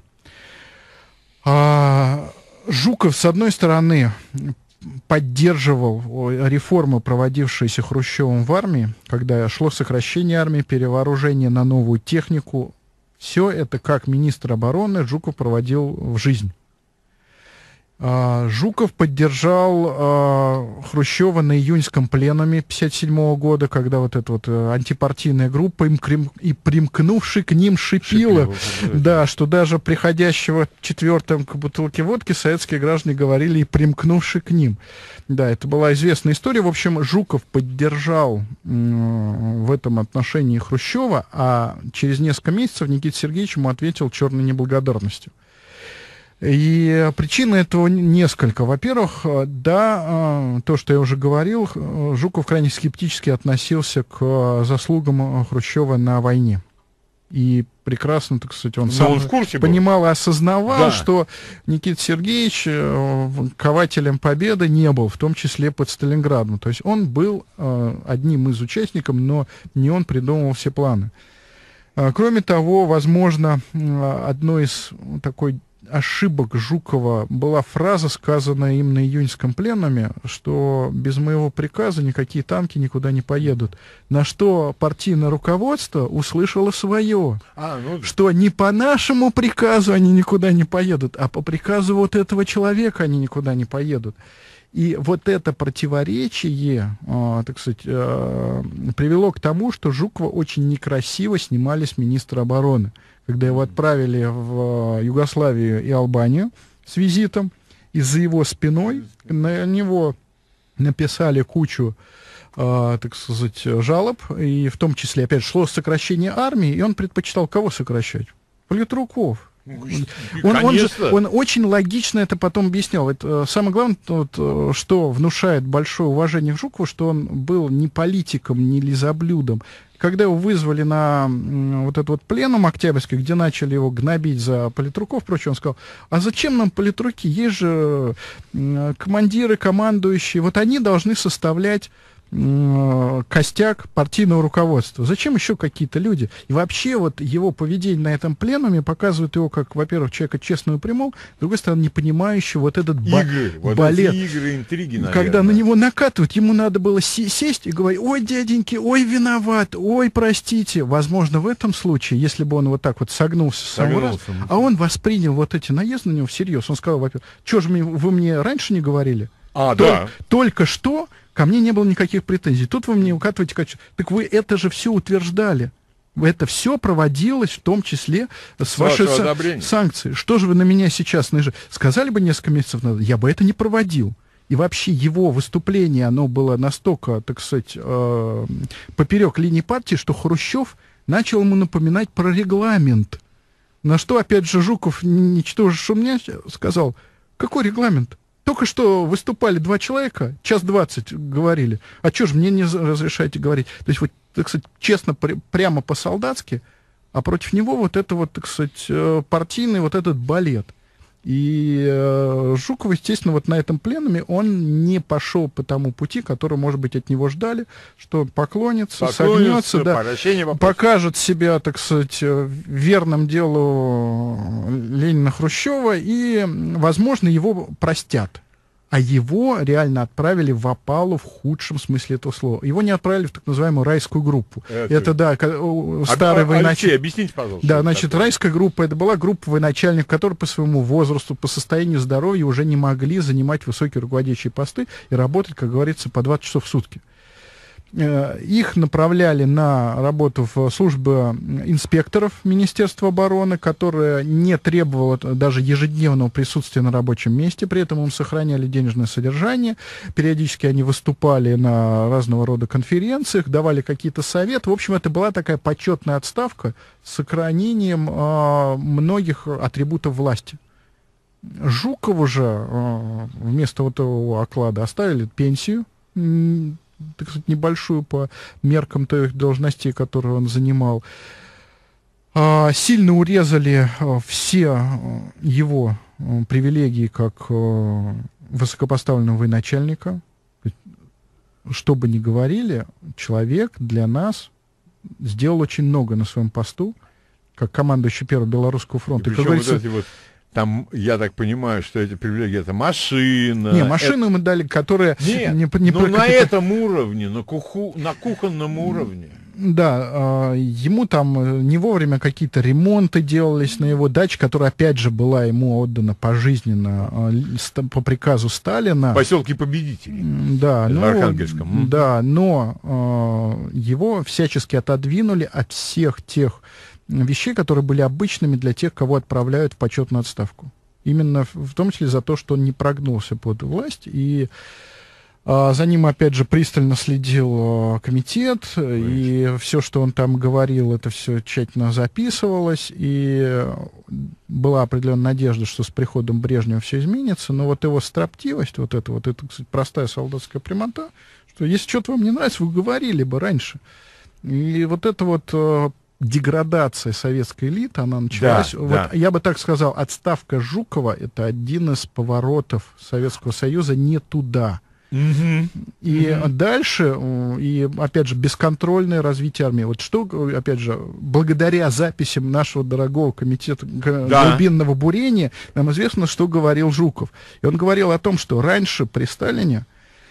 Speaker 2: Жуков, с одной стороны, поддерживал реформы, проводившиеся Хрущевым в армии, когда шло сокращение армии, перевооружение на новую технику. Все это, как министр обороны, Жуков проводил в жизнь. Жуков поддержал Хрущева на июньском пленуме 1957 года, когда вот эта вот антипартийная группа и примкнувший к ним Шипилов, да, что даже приходящего четвертым к бутылке водки советские граждане говорили и примкнувший к ним. Да, это была известная история. В общем, Жуков поддержал в этом отношении Хрущева, а через несколько месяцев Никита Сергеевич ему ответил черной неблагодарностью. И причины этого несколько. Во-первых, да, то, что я уже говорил, Жуков крайне скептически относился к заслугам Хрущева на войне. И прекрасно, так сказать, он сам
Speaker 1: в курсе
Speaker 2: понимал и осознавал,
Speaker 1: да,
Speaker 2: что Никита Сергеевич кователем победы не был, в том числе под Сталинградом. То есть он был одним из участников, но не он придумывал все планы. Кроме того, возможно, одной из такой ошибок Жукова была фраза, сказанная им на июньском пленуме, что без моего приказа никакие танки никуда не поедут. На что партийное руководство услышало свое, что не по нашему приказу они никуда не поедут, а по приказу вот этого человека они никуда не поедут. И вот это противоречие, так сказать, привело к тому, что Жукова очень некрасиво снимали с министра обороны, когда его отправили в Югославию и Албанию с визитом, и за его спиной на него написали кучу так сказать, жалоб, и в том числе, опять же, шло сокращение армии, и он предпочитал кого сокращать? Политруков. Он очень логично это потом объяснял. Это, самое главное, вот, что внушает большое уважение к Жукову, что он был не политиком, не лизоблюдом. Когда его вызвали на вот этот вот пленум октябрьский, где начали его гнобить за политруков, прочее, он сказал: а зачем нам политруки? Есть же командиры, командующие, вот они должны составлять костяк партийного руководства. Зачем еще какие-то люди? И вообще вот его поведение на этом пленуме показывает его как, во-первых, человека честного и прямого, с другой стороны, не понимающего вот этот балет.
Speaker 1: Игры, интриги, наверное.
Speaker 2: Когда на него накатывают, ему надо было сесть и говорить: ой, дяденьки, ой, виноват, ой, простите. Возможно, в этом случае, если бы он вот так вот согнулся с самого раза, а он воспринял вот эти наезды на него всерьез. Он сказал: во-первых, что же вы мне раньше не говорили?
Speaker 1: Да.
Speaker 2: Только что ко мне не было никаких претензий. Тут вы мне укатываете качество. Так вы это же все утверждали. Это все проводилось, в том числе с вашей санкцией. Что же вы на меня сейчас наезжаете? Сказали бы несколько месяцев назад, я бы это не проводил. И вообще его выступление, оно было настолько, так сказать, поперек линии партии, что Хрущев начал ему напоминать про регламент. На что, опять же, Жуков, ничтоже шумня, сказал: какой регламент? Только что выступали два человека, 1:20 говорили. А что же мне не разрешаете говорить? То есть, вот, так сказать, честно, прямо по-солдатски, а против него вот это вот, так сказать, партийный вот этот балет. И Жуков, естественно, вот на этом пленуме он не пошел по тому пути, который, может быть, от него ждали, что он поклонится, согнется, да, покажет себя, так сказать, верным делу Ленина, Хрущева, и, возможно, его простят. А его реально отправили в опалу в худшем смысле этого слова. Его не отправили в так называемую райскую группу. Это да, старый военачальник.
Speaker 1: Алексей, объясните, пожалуйста.
Speaker 2: Да, значит, райская группа, это была группа военачальников, которые по своему возрасту, по состоянию здоровья уже не могли занимать высокие руководящие посты и работать, как говорится, по 20 часов в сутки. Их направляли на работу в службу инспекторов Министерства обороны, которая не требовала даже ежедневного присутствия на рабочем месте, при этом им сохраняли денежное содержание, периодически они выступали на разного рода конференциях, давали какие-то советы. В общем, это была такая почетная отставка с сохранением многих атрибутов власти. Жукову же вместо вот этого оклада оставили пенсию, так сказать, небольшую по меркам тех должностей, которые он занимал. Сильно урезали все его привилегии как высокопоставленного военачальника. Что бы ни говорили, человек для нас сделал очень много на своем посту, как командующий Первого Белорусского фронта.
Speaker 1: И как говорится, вот эти вот, там, я так понимаю, что эти привилегии — это машина.
Speaker 2: Не, машину мы дали, которая...
Speaker 1: Нет, на этом уровне, на кухонном уровне.
Speaker 2: Да, ему там не вовремя какие-то ремонты делались на его даче, которая, опять же, была ему отдана пожизненно по приказу Сталина.
Speaker 1: В поселке Победителей.
Speaker 2: Да,
Speaker 1: в Архангельском.
Speaker 2: Да, но его всячески отодвинули от всех тех вещей, которые были обычными для тех, кого отправляют в почетную отставку. Именно в том числе за то, что он не прогнулся под власть, и за ним, опять же, пристально следил комитет, и все, что он там говорил, это все тщательно записывалось, и была определенная надежда, что с приходом Брежнева все изменится, но вот его строптивость, вот это, кстати, простая солдатская прямота, что если что-то вам не нравится, вы говорили бы раньше. И вот это вот деградация советской элиты, она началась.
Speaker 1: Да.
Speaker 2: Я бы так сказал, отставка Жукова — это один из поворотов Советского Союза не туда. И дальше, и опять же, бесконтрольное развитие армии. Вот что, опять же, благодаря записям нашего дорогого комитета глубинного бурения, нам известно, что говорил Жуков. И он говорил о том, что раньше при Сталине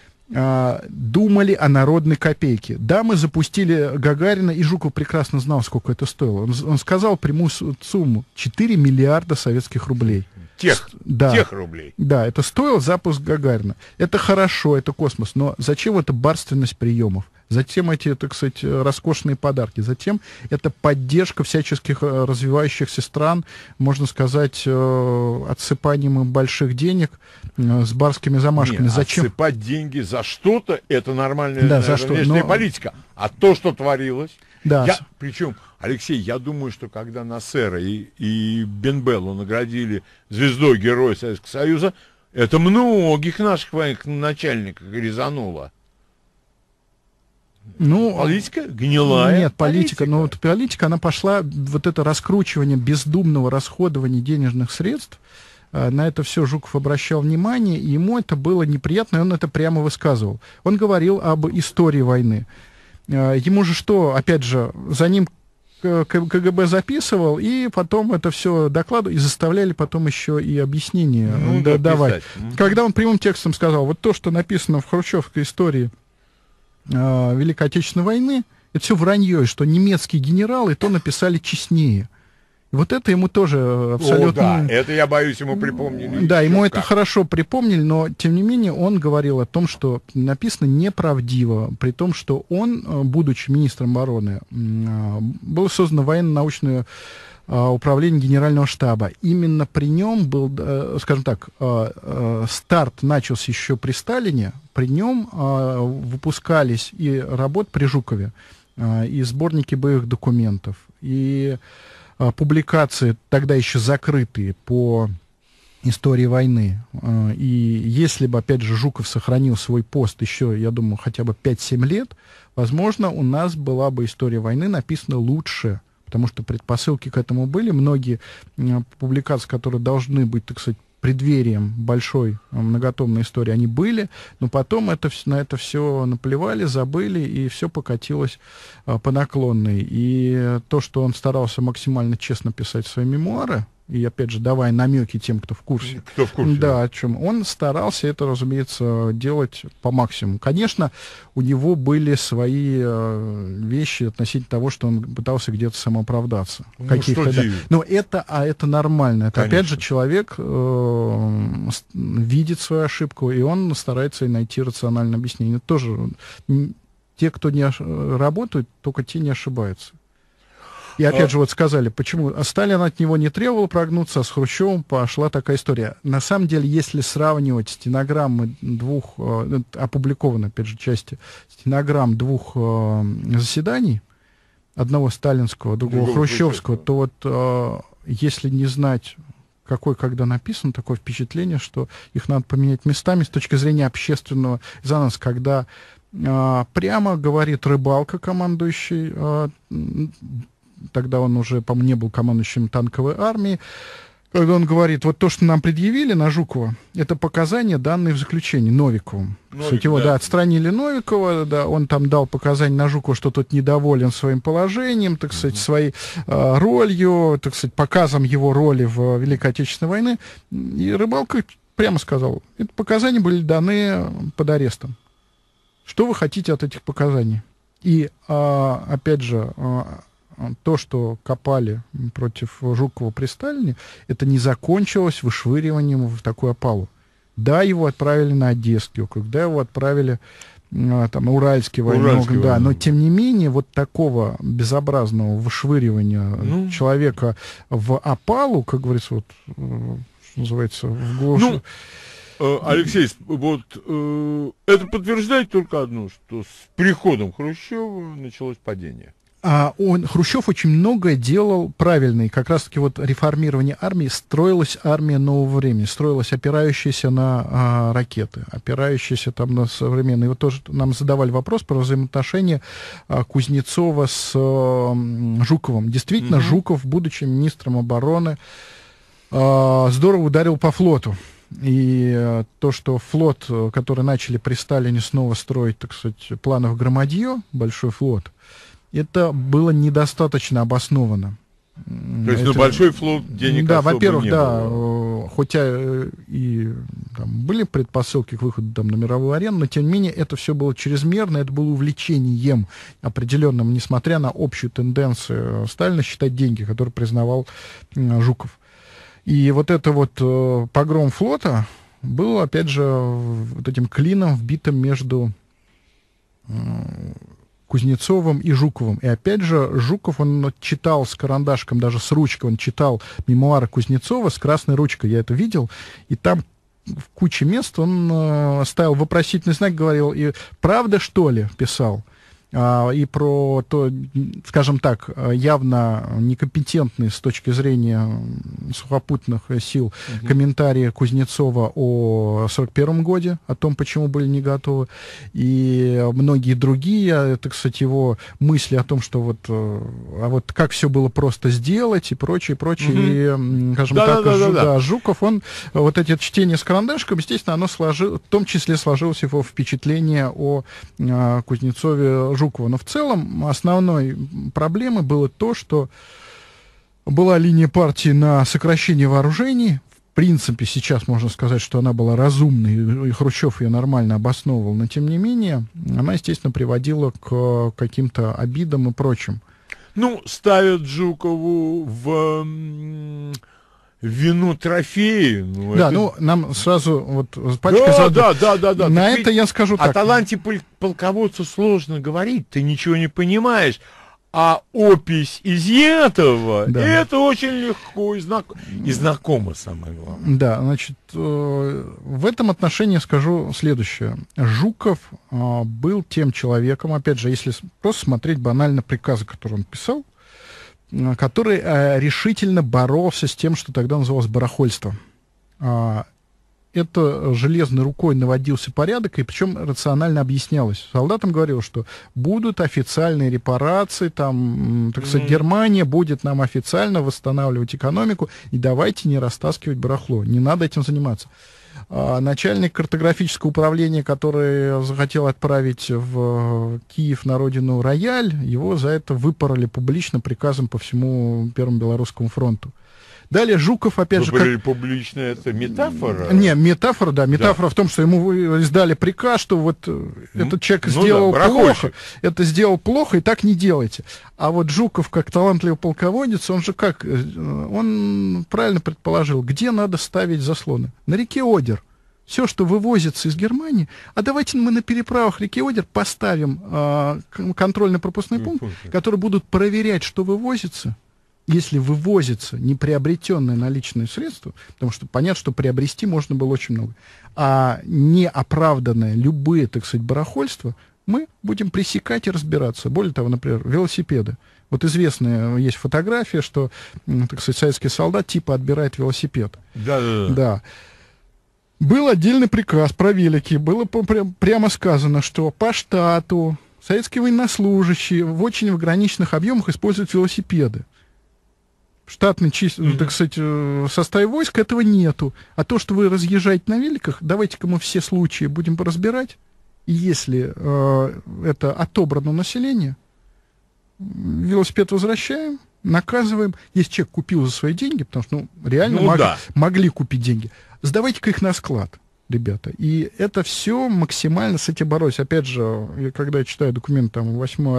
Speaker 2: думали о народной копейке. Да, мы запустили Гагарина, и Жуков прекрасно знал, сколько это стоило. Он сказал прямую сумму — 4 миллиарда советских рублей.
Speaker 1: Тех рублей.
Speaker 2: Да, это стоил запуск Гагарина. Это хорошо, это космос, но зачем эта барственность приемов? затем эти, так сказать, роскошные подарки, затем это поддержка всяческих развивающихся стран, можно сказать, отсыпанием им больших денег с барскими замашками.
Speaker 1: Нет,
Speaker 2: зачем?
Speaker 1: отсыпать деньги за что-то — это нормальная,
Speaker 2: Да,
Speaker 1: наверное,
Speaker 2: за что?
Speaker 1: внешняя
Speaker 2: Но...
Speaker 1: политика. А то, что творилось...
Speaker 2: Да.
Speaker 1: Причем, Алексей, я думаю, что когда Нассера и Бенбеллу наградили звездой Героя Советского Союза, это многих наших военных начальников резануло.
Speaker 2: Ну,
Speaker 1: политика гнилая.
Speaker 2: Нет, политика. Но вот политика, она пошла, вот это раскручивание бездумного расходования денежных средств, на это все Жуков обращал внимание, и ему это было неприятно, и он это прямо высказывал. Он говорил об истории войны. Ему же что, опять же, за ним КГБ записывал, и потом это все докладывали, и заставляли потом еще и объяснения давать. Когда он прямым текстом сказал, вот то, что написано в хрущевской истории Великой Отечественной войны, это все вранье, что немецкие генералы то написали честнее. И вот это ему тоже абсолютно...
Speaker 1: О, да, это, я боюсь, ему припомнили.
Speaker 2: Да, ему это хорошо припомнили, но, тем не менее, он говорил о том, что написано неправдиво, при том, что он, будучи министром обороны, было создано военно-научное управление Генерального штаба. Именно при нем был, скажем так, старт начался еще при Сталине, при нем выпускались и работы при Жукове, и сборники боевых документов, и публикации, тогда еще закрытые, по истории войны. И если бы, опять же, Жуков сохранил свой пост еще, я думаю, хотя бы 5-7 лет, возможно, у нас была бы история войны написана лучше, потому что предпосылки к этому были. Многие публикации, которые должны быть, так сказать, преддверием большой многотомной истории, они были, но потом на это все наплевали, забыли, и все покатилось по наклонной. И то, что он старался максимально честно писать свои мемуары, и, опять же, давая намеки тем, кто в курсе.
Speaker 1: Кто в курсе.
Speaker 2: Да, о чем. Он старался это, разумеется, делать по максимуму. Конечно, у него были свои вещи относительно того, что он пытался где-то самооправдаться.
Speaker 1: Ну,
Speaker 2: Каких-то, да. Но это нормально. Это,
Speaker 1: Конечно.
Speaker 2: опять же, человек видит свою ошибку, и он старается найти рациональное объяснение. Тоже те, кто не работают, только те не ошибаются. И опять же, вот сказали, почему Сталин от него не требовал прогнуться, а с Хрущевым пошла такая история. На самом деле, если сравнивать стенограммы двух, опубликованные, опять же, части стенограмм двух заседаний, одного сталинского, другого хрущевского, то вот если не знать, какой когда написан, такое впечатление, что их надо поменять местами с точки зрения общественного резонанса, когда прямо говорит Рыбалка, командующий, тогда он уже, по-моему, не был командующим танковой армией, когда он говорит, вот то, что нам предъявили на Жукова, это показания, данные в заключении Новиковым. Кстати, его, да, отстранили Новикова, да, он там дал показания на Жукова, что тот недоволен своим положением, так сказать, своей ролью, так сказать, показом его роли в Великой Отечественной войне. И Рыбалка прямо сказал, эти показания были даны под арестом. Что вы хотите от этих показаний? И, опять же, то, что копали против Жукова при Сталине, это не закончилось вышвыриванием в такую опалу. Да, его отправили на Одесский округ, да, его отправили там, на Уральский военный округ, да, но тем не менее вот такого безобразного вышвыривания человека в опалу, как говорится, вот, что называется, в глушь.
Speaker 1: Алексей, вот это подтверждает только одно, что с приходом Хрущева началось падение.
Speaker 2: Хрущев очень многое делал правильно, и как раз-таки вот реформирование армии, строилась армия нового времени, строилась опирающаяся на ракеты, опирающаяся там на современные. Вот тоже нам задавали вопрос про взаимоотношения Кузнецова с Жуковым. Действительно, Жуков, будучи министром обороны, здорово ударил по флоту. И то, что флот, который начали при Сталине снова строить, так сказать, планов Громадье, большой флот, это было недостаточно обосновано.
Speaker 1: То есть на большой флот денег
Speaker 2: да,
Speaker 1: особо
Speaker 2: во-первых,
Speaker 1: не
Speaker 2: да,
Speaker 1: было.
Speaker 2: Хотя и там были предпосылки к выходу там, на мировую арену, но тем не менее это все было чрезмерно, это было увлечением определенным, несмотря на общую тенденцию Сталина считать деньги, которые признавал Жуков. И вот это вот погром флота был, опять же, вот этим клином, вбитым между Кузнецовым и Жуковым. И опять же, Жуков, он читал с карандашком, даже с ручкой, он читал мемуары Кузнецова с красной ручкой, я это видел, и там в куче мест он ставил вопросительный знак, говорил, и «правда, что ли?» писал. И про то, скажем так, явно некомпетентные с точки зрения сухопутных сил комментарии Кузнецова о 1941 годе, о том, почему были не готовы, и многие другие, это, кстати, его мысли о том, что вот, а вот как все было просто сделать и прочее, прочее, и, скажем так, Жуков, он, вот эти чтения с карандашком, естественно, оно в том числе сложилось его впечатление о Кузнецове, Жукова. Но в целом основной проблемой было то, что была линия партии на сокращение вооружений. В принципе, сейчас можно сказать, что она была разумной, и Хрущев ее нормально обосновывал, но тем не менее, она, естественно, приводила к каким-то обидам и прочим.
Speaker 1: Ну, ставят Жукову в вину трофеи. Ну,
Speaker 2: да,
Speaker 1: это...
Speaker 2: ну, нам сразу вот пачка...
Speaker 1: Да.
Speaker 2: На это я скажу так.
Speaker 1: О таланте полководца сложно говорить, ты ничего не понимаешь. А опись изъятого, это очень легко и знакомо, самое главное.
Speaker 2: Да, значит, в этом отношении скажу следующее. Жуков был тем человеком, опять же, если просто смотреть банально приказы, которые он писал, который решительно боролся с тем, что тогда называлось барахольством. Это железной рукой наводился порядок, и причем рационально объяснялось. Солдатам говорилось, что будут официальные репарации, там, так сказать, Германия будет нам официально восстанавливать экономику, и давайте не растаскивать барахло, не надо этим заниматься. Начальник картографического управления, который захотел отправить в Киев на родину рояль, его за это выпороли публично приказом по всему Первому Белорусскому фронту. Далее Жуков, опять же...
Speaker 1: Публично, это метафора?
Speaker 2: Не, метафора, да. Метафора в том, что ему издали приказ, что вот этот человек сделал плохо, это сделал плохо, и так не делайте. А вот Жуков, как талантливый полководец, он же как... Он правильно предположил, где надо ставить заслоны? На реке Одер. Все, что вывозится из Германии, а давайте мы на переправах реки Одер поставим контрольно-пропускные пункты, которые будут проверять, что вывозится. Если вывозится неприобретенное наличное средство, потому что понятно, что приобрести можно было очень много, а неоправданное любые, так сказать, барахольства, мы будем пресекать и разбираться. Более того, например, велосипеды. Вот известная есть фотография, что, так сказать, советский солдат типа отбирает велосипед. Да. Был отдельный приказ про велики, было прямо сказано, что по штату советские военнослужащие в очень ограниченных объемах используют велосипеды. Штатный, так сказать, в составе войск этого нету. А то, что вы разъезжаете на великах, давайте-ка мы все случаи будем разбирать. И если это отобрано население, велосипед возвращаем, наказываем. Если человек купил за свои деньги, потому что реально могли купить деньги, сдавайте-ка их на склад, ребята. И это все максимально с этим боролось. Опять же, когда я читаю документы там 8-й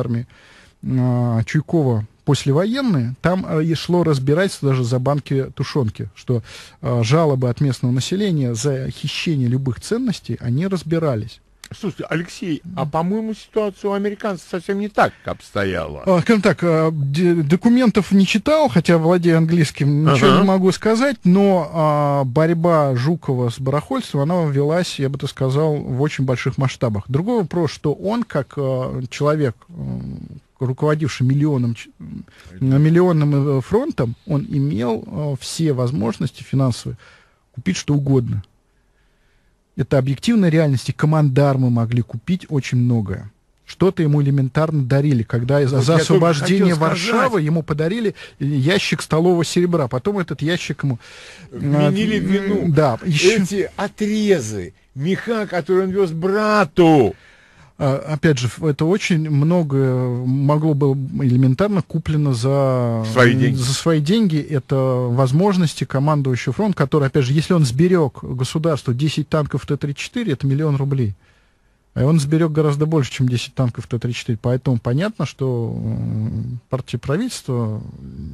Speaker 2: армии Чуйкова, послевоенные, там шло разбирательство даже за банки тушенки, что жалобы от местного населения за хищение любых ценностей, они разбирались.
Speaker 1: Слушайте, Алексей, а по-моему ситуация у американцев совсем не так обстояла.
Speaker 2: Скажем так, документов не читал, хотя владею английским, ничего не могу сказать, но борьба Жукова с барахольством, она велась, я бы так сказал, в очень больших масштабах. Другой вопрос, что он, как человек, руководивший миллионным фронтом, он имел все возможности финансовые купить что угодно. Это объективная реальность, и командармы могли купить очень многое. Что-то ему элементарно дарили. Когда за освобождение Варшавы ему подарили ящик столового серебра. Потом этот ящик ему...
Speaker 1: Вменили в вину.
Speaker 2: Да.
Speaker 1: Эти отрезы, меха, которые он вез брату.
Speaker 2: Опять же, это очень много могло бы элементарно куплено за свои деньги. Это возможности командующего фронта, который, опять же, если он сберег государству 10 танков Т-34, это 1 000 000 рублей. А он сберег гораздо больше, чем 10 танков Т-34. Поэтому понятно, что партия правительства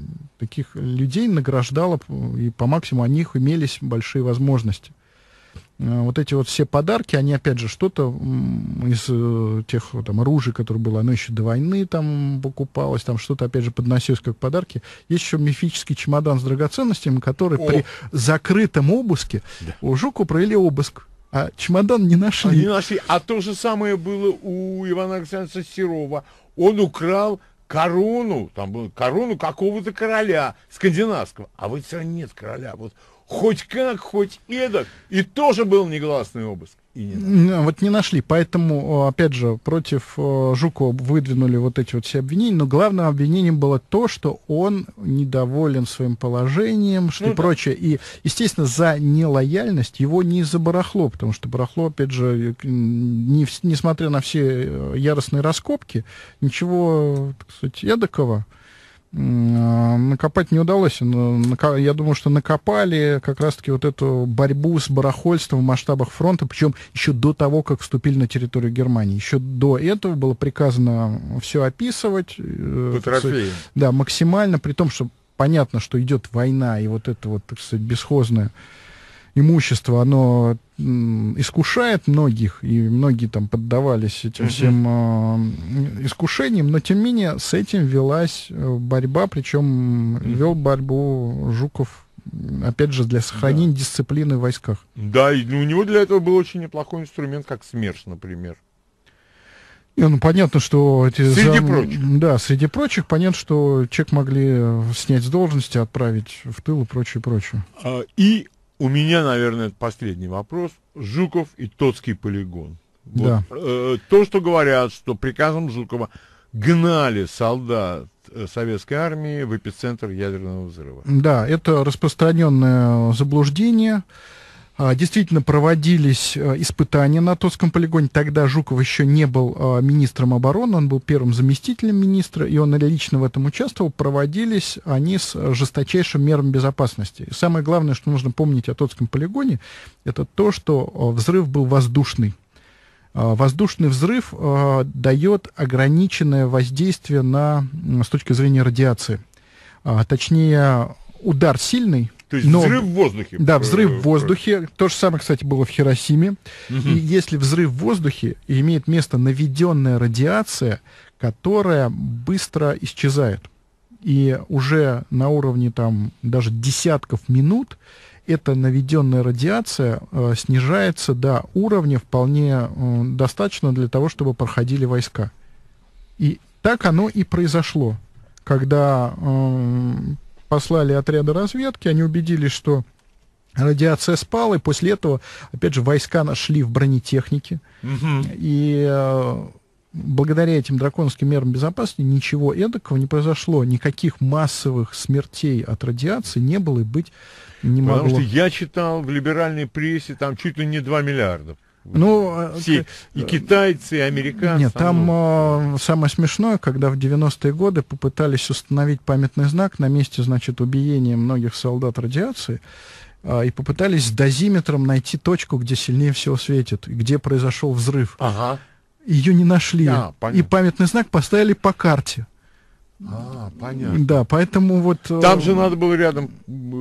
Speaker 2: таких людей награждала, и по максимуму у них имелись большие возможности. вот эти вот все подарки, они, опять же, что-то из тех там оружий, которое было, оно еще до войны там покупалось, там что-то, опять же, подносилось как подарки. Есть еще мифический чемодан с драгоценностями, который при закрытом обыске у Жукова провели обыск, а чемодан не нашли.
Speaker 1: Не нашли. А то же самое было у Ивана Александровича Серова. Он украл корону, там была корону какого-то короля скандинавского. А вот все равно нет короля. Вот хоть как, хоть эдак. И тоже был негласный обыск. И не
Speaker 2: вот не нашли. Поэтому, опять же, против Жукова выдвинули вот эти вот все обвинения. Но главным обвинением было то, что он недоволен своим положением, что и прочее. И, естественно, за нелояльность его не из-за барахло, потому что барахло, опять же, несмотря на все яростные раскопки, ничего, так сказать, эдакого накопать не удалось. Я думаю, что накопали как раз-таки вот эту борьбу с барахольством в масштабах фронта, причем еще до того, как вступили на территорию Германии. Еще до этого было приказано все описывать.
Speaker 1: По трофеям.
Speaker 2: Да, максимально, при том, что понятно, что идет война, и вот это вот, так сказать, бесхозное имущество, оно искушает многих, и многие там поддавались этим всем искушениям, но тем не менее с этим велась борьба, причем вел борьбу Жуков, опять же, для сохранения дисциплины в войсках.
Speaker 1: Да, и у него для этого был очень неплохой инструмент, как СМЕРШ, например.
Speaker 2: Ну, понятно, что
Speaker 1: среди прочих.
Speaker 2: Да, среди прочих, понятно, что человек могли снять с должности, отправить в тыл и прочее, прочее.
Speaker 1: И у меня, наверное, это последний вопрос. Жуков и Тотский полигон. Вот,
Speaker 2: да.
Speaker 1: То, что говорят, что приказом Жукова гнали солдат советской армии в эпицентр ядерного взрыва.
Speaker 2: Да, это распространенное заблуждение. Действительно проводились испытания на Тотском полигоне. Тогда Жуков еще не был министром обороны, он был первым заместителем министра, и он лично в этом участвовал. Проводились они с жесточайшим мерами безопасности. И самое главное, что нужно помнить о Тотском полигоне, это то, что взрыв был воздушный. Воздушный взрыв дает ограниченное воздействие с точки зрения радиации. Точнее, удар сильный.
Speaker 1: То есть взрыв в воздухе.
Speaker 2: Да, взрыв в воздухе. То же самое, кстати, было в Хиросиме. И если взрыв в воздухе, имеет место наведенная радиация, которая быстро исчезает. И уже на уровне там даже десятков минут эта наведенная радиация снижается до уровня вполне достаточно для того, чтобы проходили войска. И так оно и произошло, когда послали отряды разведки, они убедились, что радиация спала, и после этого, опять же, войска нашли в бронетехнике. И благодаря этим драконовским мерам безопасности ничего эдакого не произошло. Никаких массовых смертей от радиации не было и быть не могло.
Speaker 1: Потому что я читал в либеральной прессе, там чуть ли не 2 миллиарда.
Speaker 2: Ну,
Speaker 1: все, и китайцы, и американцы.
Speaker 2: Нет, там самое смешное, когда в 90-е годы попытались установить памятный знак на месте, значит, убиения многих солдат радиации, и попытались с дозиметром найти точку, где сильнее всего светит, где произошел взрыв.
Speaker 1: Ага.
Speaker 2: Ее не нашли. И памятный знак поставили по карте.
Speaker 1: Понятно.
Speaker 2: Да, поэтому вот...
Speaker 1: Там же надо было рядом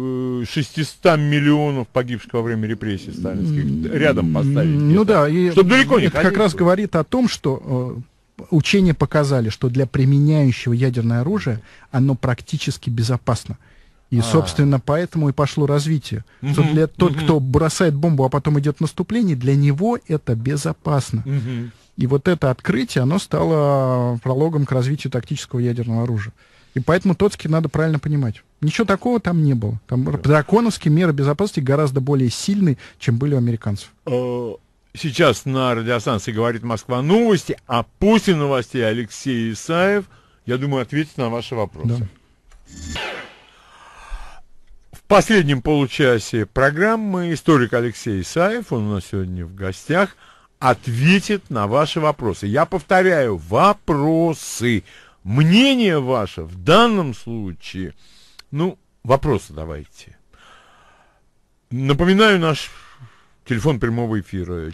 Speaker 1: 600 миллионов погибших во время репрессий сталинских рядом поставить.
Speaker 2: Ну да, и
Speaker 1: чтобы далеко не
Speaker 2: это как раз говорит о том, что учения показали, что для применяющего ядерное оружие оно практически безопасно. И, собственно, поэтому и пошло развитие. Что для тот, кто бросает бомбу, а потом идет наступление, для него это безопасно. И вот это открытие, оно стало прологом к развитию тактического ядерного оружия. И поэтому Тотский надо правильно понимать. Ничего такого там не было. Там драконовские меры безопасности гораздо более сильные, чем были у американцев.
Speaker 1: Сейчас на радиостанции «Говорит Москва» новости, а после новостей Алексей Исаев, я думаю, ответит на ваши вопросы. Да. В последнем получасе программы историк Алексей Исаев, он у нас сегодня в гостях, ответит на ваши вопросы. Я повторяю, вопросы. Мнение ваше в данном случае. Вопросы давайте. Напоминаю, наш телефон прямого эфира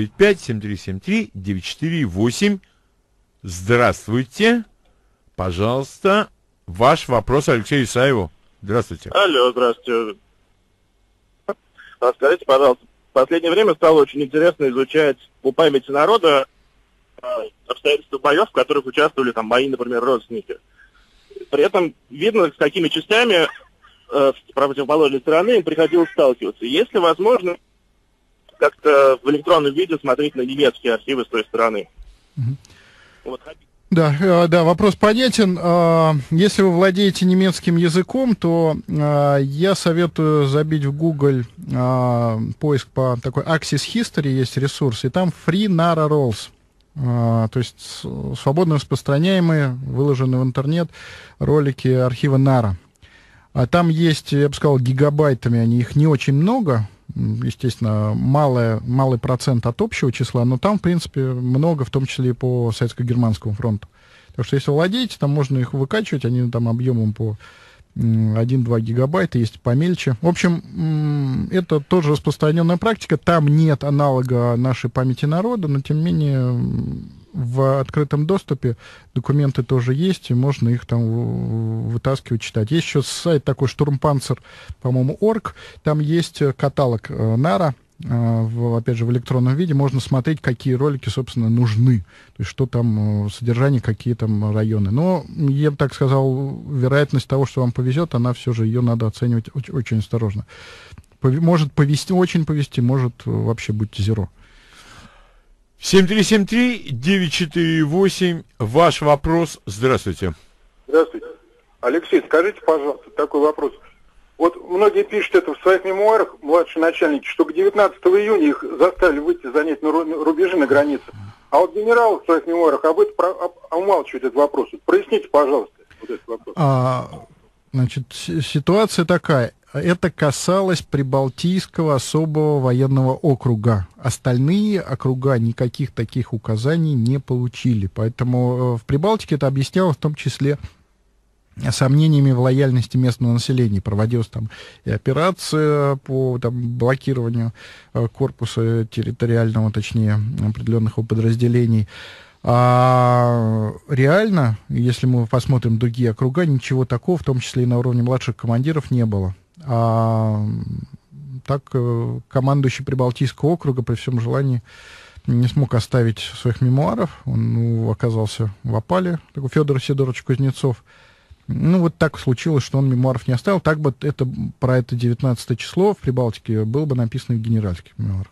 Speaker 1: 495-7373-948. Здравствуйте. Пожалуйста, ваш вопрос Алексею Исаеву. Здравствуйте.
Speaker 3: Алло, здравствуйте. Расскажите, пожалуйста, последнее время стало очень интересно изучать по памяти народа обстоятельства боев, в которых участвовали там мои, например, родственники. При этом видно, с какими частями с противоположной стороны им приходилось сталкиваться. Есть ли возможность как-то в электронном виде смотреть на немецкие архивы с той стороны? Вот.
Speaker 2: Да, вопрос понятен. Если вы владеете немецким языком, то я советую забить в Google поиск по такой Axis History, есть ресурс, и там Free Nara Rolls. То есть свободно распространяемые, выложенные в интернет ролики архива Нара. А там есть, я бы сказал, гигабайтами, их не очень много, естественно, малый процент от общего числа, но там, в принципе, много, в том числе и по Советско-Германскому фронту. Так что, если владеете, там можно их выкачивать, они там объемом по 1-2 гигабайта, есть помельче. В общем, это тоже распространенная практика. Там нет аналога нашей памяти народа, но, тем не менее, в открытом доступе документы тоже есть, и можно их там вытаскивать, читать. Есть еще сайт такой Штурмпанцер, по-моему, .org. Там есть каталог Нара, опять же, в электронном виде. Можно смотреть, какие ролики, собственно, нужны. То есть, что там, содержание, какие там районы. Но, я бы так сказал, вероятность того, что вам повезет, она все же, ее надо оценивать очень осторожно. Может повезти, очень повезти, может вообще быть зеро.
Speaker 1: 7373-948. Ваш вопрос. Здравствуйте.
Speaker 4: Здравствуйте. Алексей, скажите, пожалуйста, такой вопрос. Вот многие пишут это в своих мемуарах, младшие начальники, что к 19 июня их заставили выйти занять рубежи на границе. А вот генерал в своих мемуарах умалчивает этот вопрос. Проясните, пожалуйста, вот этот вопрос.
Speaker 2: Значит, ситуация такая. Это касалось Прибалтийского особого военного округа. Остальные округа никаких таких указаний не получили. Поэтому в Прибалтике это объяснялось в том числе сомнениями в лояльности местного населения. Проводилась там и операция по блокированию корпуса территориального, точнее, определенных его подразделений. А реально, если мы посмотрим другие округа, ничего такого, в том числе и на уровне младших командиров, не было. А так командующий Прибалтийского округа при всем желании не смог оставить своих мемуаров. Он оказался в опале, такой Федор Сидорович Кузнецов. Вот так случилось, что он мемуаров не оставил. Так бы про это 19 число в Прибалтике было бы написано в генеральских мемуарах.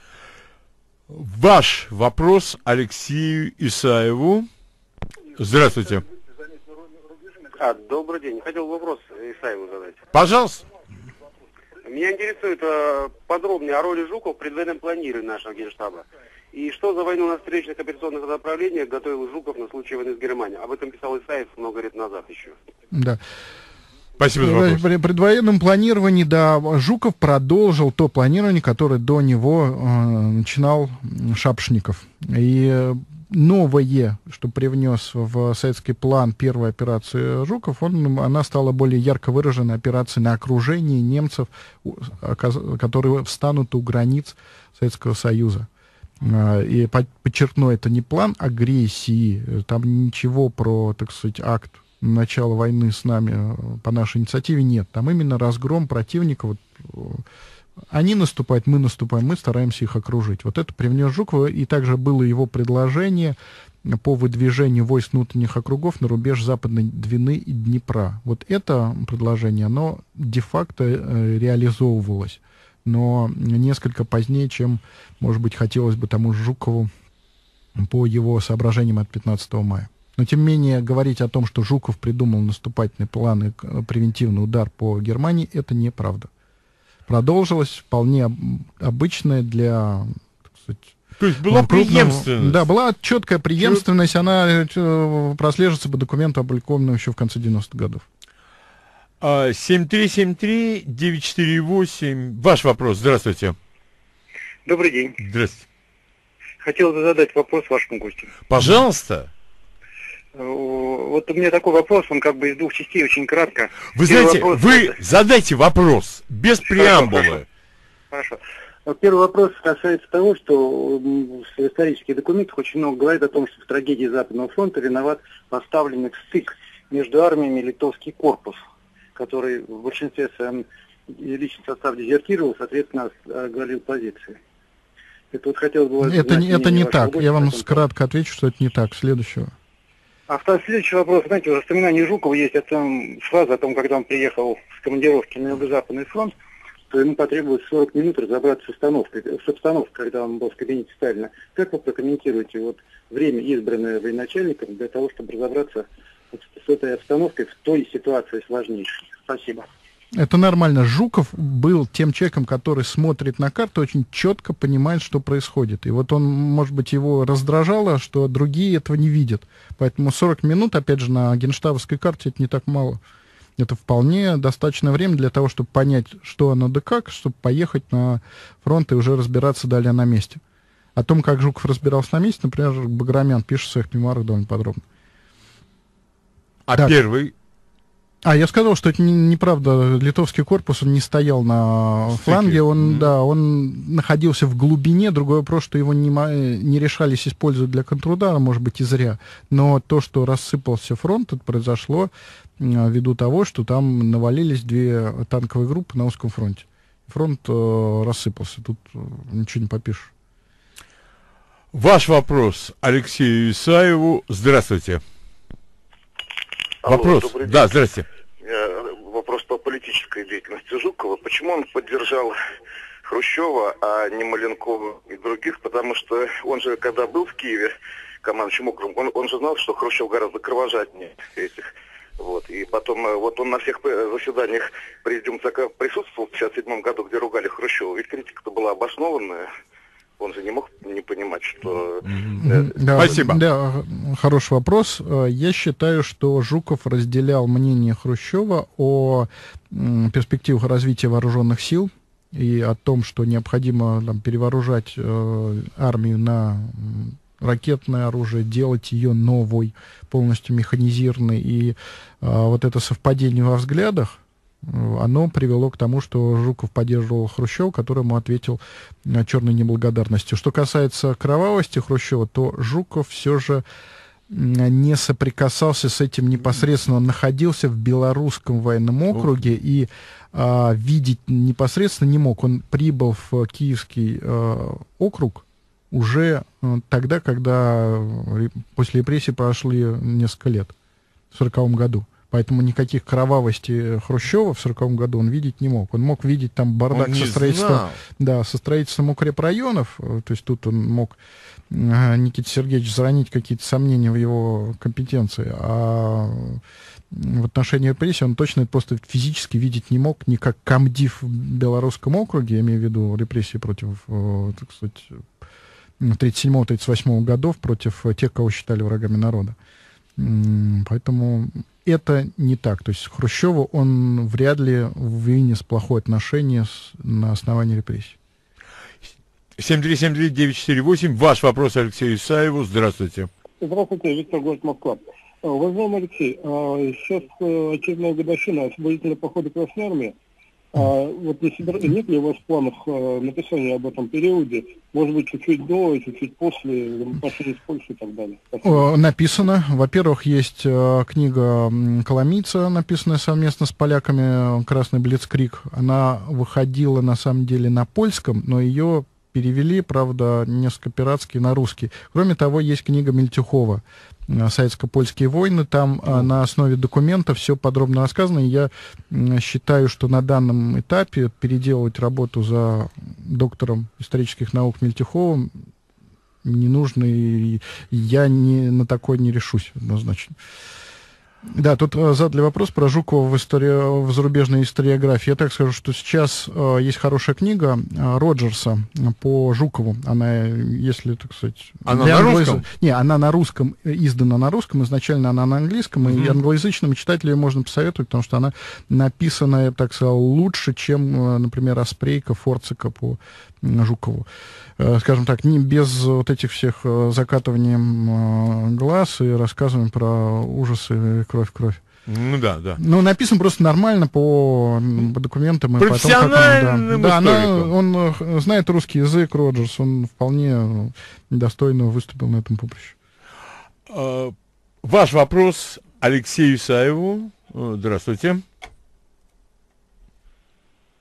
Speaker 1: Ваш вопрос Алексею Исаеву. Здравствуйте.
Speaker 5: Добрый день. Хотел вопрос Исаеву задать.
Speaker 1: Пожалуйста.
Speaker 5: Меня интересует подробнее о роли Жукова в предвоенном планировании нашего Генштаба. И что за войну на встречных операционных направлениях готовил Жуков на случай войны с Германией? Об этом писал Исаев много лет назад еще.
Speaker 2: Да.
Speaker 1: Спасибо за вопрос.
Speaker 2: При предвоенном планировании, да, Жуков продолжил то планирование, которое до него начинал Шапошников. И новое, что привнес в советский план первой операции Жуков, она стала более ярко выраженной операцией на окружение немцев, которые встанут у границ Советского Союза. И подчеркну, это не план агрессии, там ничего про, так сказать, акт начала войны с нами по нашей инициативе нет. Там именно разгром противника. Они наступают, мы наступаем, мы стараемся их окружить. Вот это привнес Жукова, и также было его предложение по выдвижению войск внутренних округов на рубеж Западной Двины и Днепра. Вот это предложение, оно де-факто реализовывалось, но несколько позднее, чем, может быть, хотелось бы тому Жукову по его соображениям от 15 мая. Но, тем не менее, говорить о том, что Жуков придумал наступательные планы, превентивный удар по Германии, это неправда. Продолжилась вполне обычная для, так сказать,
Speaker 1: то есть была преемственность.
Speaker 2: Да, была четкая преемственность, она прослеживается по документу, опубликованному еще в конце 90-х годов.
Speaker 1: 7373-948. Ваш вопрос. Здравствуйте.
Speaker 6: Добрый день.
Speaker 1: Здравствуйте.
Speaker 6: Хотел бы задать вопрос вашему гостю.
Speaker 1: Пожалуйста.
Speaker 6: Вот у меня такой вопрос, он как бы из двух частей, очень кратко.
Speaker 1: Вы знаете, вы задайте вопрос, без преамбулы.
Speaker 6: Хорошо. Первый вопрос касается того, что в исторических документах очень много говорит о том, что в трагедии Западного фронта виноват поставленный стык между армиями литовский корпус, который в большинстве своем и личный состав дезертировал, соответственно, оголил позиции. Это вот хотелось бы...
Speaker 2: Это не так. Я вам кратко отвечу, что это не так. Следующего.
Speaker 6: А следующий вопрос. Знаете, в воспоминании Жукова есть фраза о том, когда он приехал с командировки на Юго-Западный фронт, то ему потребовалось 40 минут разобраться с обстановкой, когда он был в кабинете Сталина. Как вы прокомментируете вот время, избранное военачальником, для того, чтобы разобраться с этой обстановкой в той ситуации сложнейшей? Спасибо.
Speaker 2: Это нормально. Жуков был тем человеком, который смотрит на карту, очень четко понимает, что происходит. И вот он, может быть, его раздражало, что другие этого не видят. Поэтому 40 минут, опять же, на генштабовской карте это не так мало. Это вполне достаточное время для того, чтобы понять, что оно да как, чтобы поехать на фронт и уже разбираться далее на месте. О том, как Жуков разбирался на месте, например, Баграмян пишет в своих мемуарах довольно подробно.
Speaker 1: А
Speaker 2: так.
Speaker 1: первый?
Speaker 2: Я сказал, что это неправда. Литовский корпус, он не стоял на фланге, он находился в глубине. Другой вопрос, что его не решались использовать для контрудара, может быть, и зря. Но то, что рассыпался фронт, это произошло ввиду того, что там навалились 2 танковые группы на узком фронте. Фронт рассыпался, тут ничего не попишешь.
Speaker 1: Ваш вопрос Алексею Исаеву. Здравствуйте.
Speaker 7: Алло,
Speaker 1: вопрос. Да, здрасте.
Speaker 7: Вопрос по политической деятельности Жукова. Почему он поддержал Хрущева, а не Маленкова и других? Потому что он же, когда был в Киеве командующим округом, он же знал, что Хрущев гораздо кровожаднее этих. Вот. И потом, вот он на всех заседаниях президиума ЦК присутствовал в 1957 году, где ругали Хрущева. Ведь критика-то была обоснованная. Он же не мог не понимать, что...
Speaker 1: Спасибо.
Speaker 2: Да, хороший вопрос. Я считаю, что Жуков разделял мнение Хрущева о перспективах развития вооруженных сил и о том, что необходимо перевооружать армию на ракетное оружие, делать ее новой, полностью механизированной. И вот это совпадение во взглядах, оно привело к тому, что Жуков поддерживал Хрущева, который ему ответил черной неблагодарностью. Что касается кровавости Хрущева, то Жуков все же не соприкасался с этим непосредственно. Он находился в Белорусском военном округе и видеть непосредственно не мог. Он прибыл в Киевский округ уже тогда, когда после репрессий прошли несколько лет, в 1940 году. Поэтому никаких кровавостей Хрущева в 1940 году он видеть не мог. Он мог видеть там бардак со строительством укрепрайонов. То есть тут он мог, Никита Сергеевич, заронить какие-то сомнения в его компетенции. А в отношении репрессий он точно это просто физически видеть не мог, ни как комдив в Белорусском округе, я имею в виду репрессии против, так сказать, 1937-1938 годов, против тех, кого считали врагами народа. Поэтому это не так. То есть Хрущеву он вряд ли вынес плохое отношение на основании репрессий.
Speaker 1: 7373948. Ваш вопрос Алексею Исаеву. Здравствуйте.
Speaker 8: Здравствуйте, Виктор, город Москва. Уважаемый Алексей, сейчас очередная годовщина освободительного похода Красной Армии. Вот нет ли у вас в планах написания об этом периоде? Может быть, чуть-чуть до, чуть-чуть после, отношения с Польшей и так далее? Спасибо.
Speaker 2: Написано. Во-первых, есть книга Коломийца, написанная совместно с поляками, «Красный Блицкриг». Она выходила, на самом деле, на польском, но ее перевели, правда, несколько пиратски на русский. Кроме того, есть книга Мельтюхова «Советско-польские войны». Там на основе документов все подробно рассказано. И я считаю, что на данном этапе переделывать работу за доктором исторических наук Мельтюховым не нужно, и я на такое не решусь однозначно. Да, тут задали вопрос про Жукова в зарубежной историографии. Я так скажу, что сейчас есть хорошая книга Роджерса по Жукову. Она, если, так сказать...
Speaker 1: Она на русском?
Speaker 2: Не, она на русском, издана на русском. Изначально она на английском, и англоязычным читателям можно посоветовать, потому что она написана, я так сказал, лучше, чем, например, Аспрейка, Форцика по Жукову. Скажем так, не без вот этих всех закатываний глаз и рассказываем про ужасы, кровь.
Speaker 1: Ну да.
Speaker 2: Ну, написан просто нормально по документам.
Speaker 1: Профессиональным историком.
Speaker 2: Он знает русский язык, Роджерс, он вполне достойно выступил на этом поприще.
Speaker 1: Ваш вопрос Алексею Исаеву. Здравствуйте.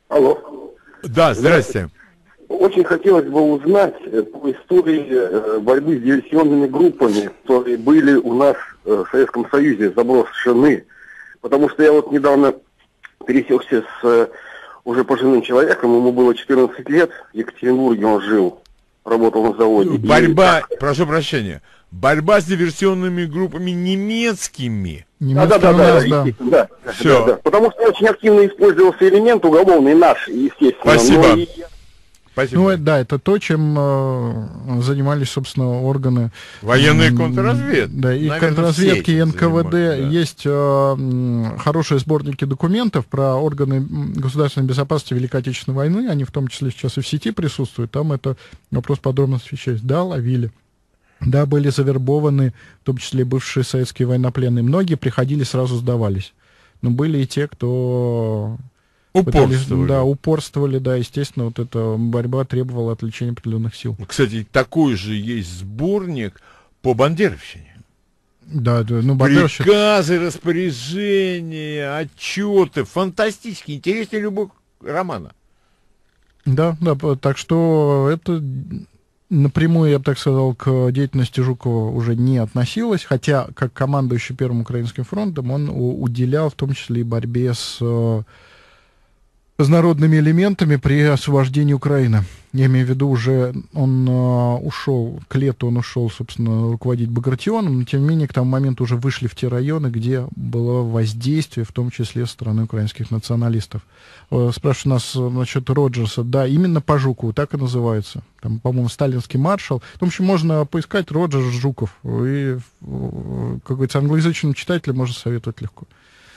Speaker 9: Алло.
Speaker 1: Да, здрасте.
Speaker 9: Очень хотелось бы узнать по истории борьбы с диверсионными группами, которые были у нас в Советском Союзе заброшены. Потому что я вот недавно пересекся с уже пожилым человеком, ему было 14 лет, в Екатеринбурге он жил, работал на заводе.
Speaker 1: Борьба, прошу прощения, борьба с диверсионными группами немецкими.
Speaker 9: Да.
Speaker 1: Все.
Speaker 9: Потому что очень активно использовался элемент уголовный наш, естественно.
Speaker 1: Спасибо. Спасибо.
Speaker 2: Ну, да, это то, чем занимались, собственно, органы...
Speaker 1: Военной контрразведки.
Speaker 2: Да, и
Speaker 1: наверное,
Speaker 2: контрразведки, и НКВД.
Speaker 1: да.
Speaker 2: Есть хорошие сборники документов про органы государственной безопасности Великой Отечественной войны. Они в том числе сейчас и в сети присутствуют. Там это вопрос подробно освещается. Да, ловили. Да, были завербованы, в том числе бывшие советские военнопленные. Многие приходили, сразу сдавались. Но были и те, кто... Упорствовали, да, естественно, вот эта борьба требовала отвлечения определенных сил.
Speaker 1: Кстати, такой же есть сборник по бандеровщине.
Speaker 2: Да, ну, бандеровщина...
Speaker 1: Приказы, распоряжения, отчеты, фантастически, интереснее любого романа.
Speaker 2: Да, так что это напрямую, я бы так сказал, к деятельности Жукова уже не относилось, хотя, как командующий Первым Украинским фронтом, он уделял в том числе и борьбе с народными элементами при освобождении Украины. Я имею в виду, уже он ушел, к лету он ушел, собственно, руководить Багратионом, но тем не менее к тому моменту уже вышли в те районы, где было воздействие, в том числе со стороны украинских националистов. Спрашивают нас насчет Роджерса. Да, именно по Жукову, так и называется. Там, по-моему, сталинский маршал. В общем, можно поискать Роджерс Жуков, и, как говорится, англоязычному читателю можно советовать легко.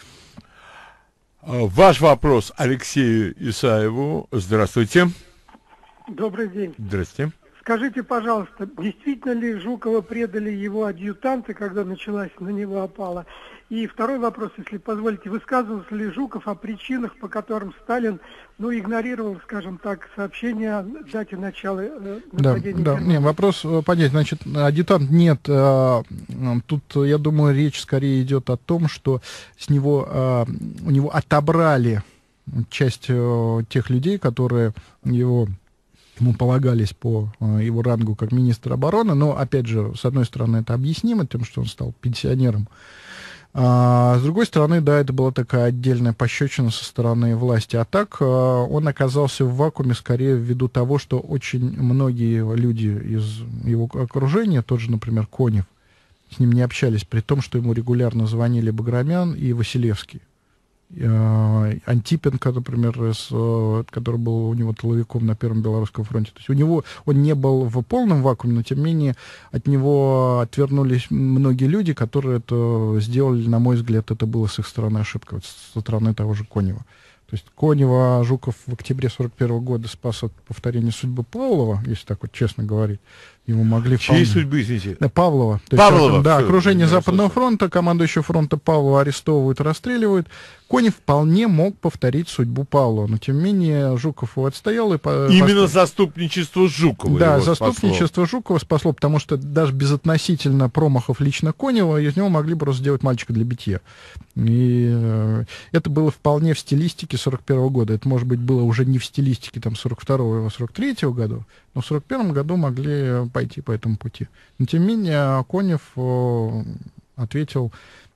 Speaker 1: Ваш вопрос Алексею Исаеву. Здравствуйте.
Speaker 10: Добрый день.
Speaker 1: Здравствуйте.
Speaker 10: Скажите, пожалуйста, действительно ли Жукова предали его адъютанты, когда началась на него опала? И второй вопрос, если позволите, высказывался ли Жуков о причинах, по которым Сталин, игнорировал, скажем так, сообщение о дате начала нападения?
Speaker 2: Да, не, вопрос понять, значит, адъютант нет, тут, я думаю, речь скорее идет о том, что у него отобрали часть тех людей, которые ему полагались по его рангу как министр обороны, но, опять же, с одной стороны, это объяснимо тем, что он стал пенсионером, а с другой стороны, да, это была такая отдельная пощечина со стороны власти. А так он оказался в вакууме скорее ввиду того, что очень многие люди из его окружения, тот же, например, Конев, с ним не общались, при том, что ему регулярно звонили Баграмян и Василевский. Антипенко, например, который был у него тыловиком на Первом Белорусском фронте. То есть он не был в полном вакууме, но тем не менее от него отвернулись многие люди, которые это сделали, на мой взгляд, это было с их стороны ошибка, вот со стороны того же Конева. То есть Конева Жуков в октябре 1941 года спас от повторения судьбы Павлова, если так вот честно говорить. Его могли...
Speaker 1: Чьей судьбы, извините?
Speaker 2: Павлова.
Speaker 1: Павлова.
Speaker 2: Да, окружение Западного фронта, командующего фронта Павлова арестовывают, расстреливают. Конев вполне мог повторить судьбу Павлова, но тем не менее Жуков его отстоял.
Speaker 1: Именно заступничество Жукова.
Speaker 2: Да, заступничество Жукова спасло, потому что даже безотносительно промахов лично Конева, из него могли просто сделать мальчика для битья. И это было вполне в стилистике 1941 года. Это, может быть, было уже не в стилистике 1942-1943 года, но в 1941 году могли пойти по этому пути. Но, тем не менее, Конев ответил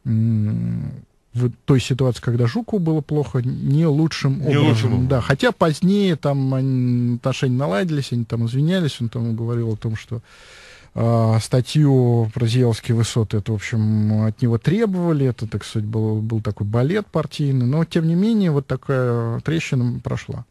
Speaker 2: в той ситуации, когда Жукову было плохо, не лучшим образом. Да, хотя позднее там отношения наладились, они там извинялись, он там говорил о том, что статью про Зиелские высоты, это, в общем, от него требовали, это, так сказать, был такой балет партийный, но, тем не менее, вот такая трещина прошла.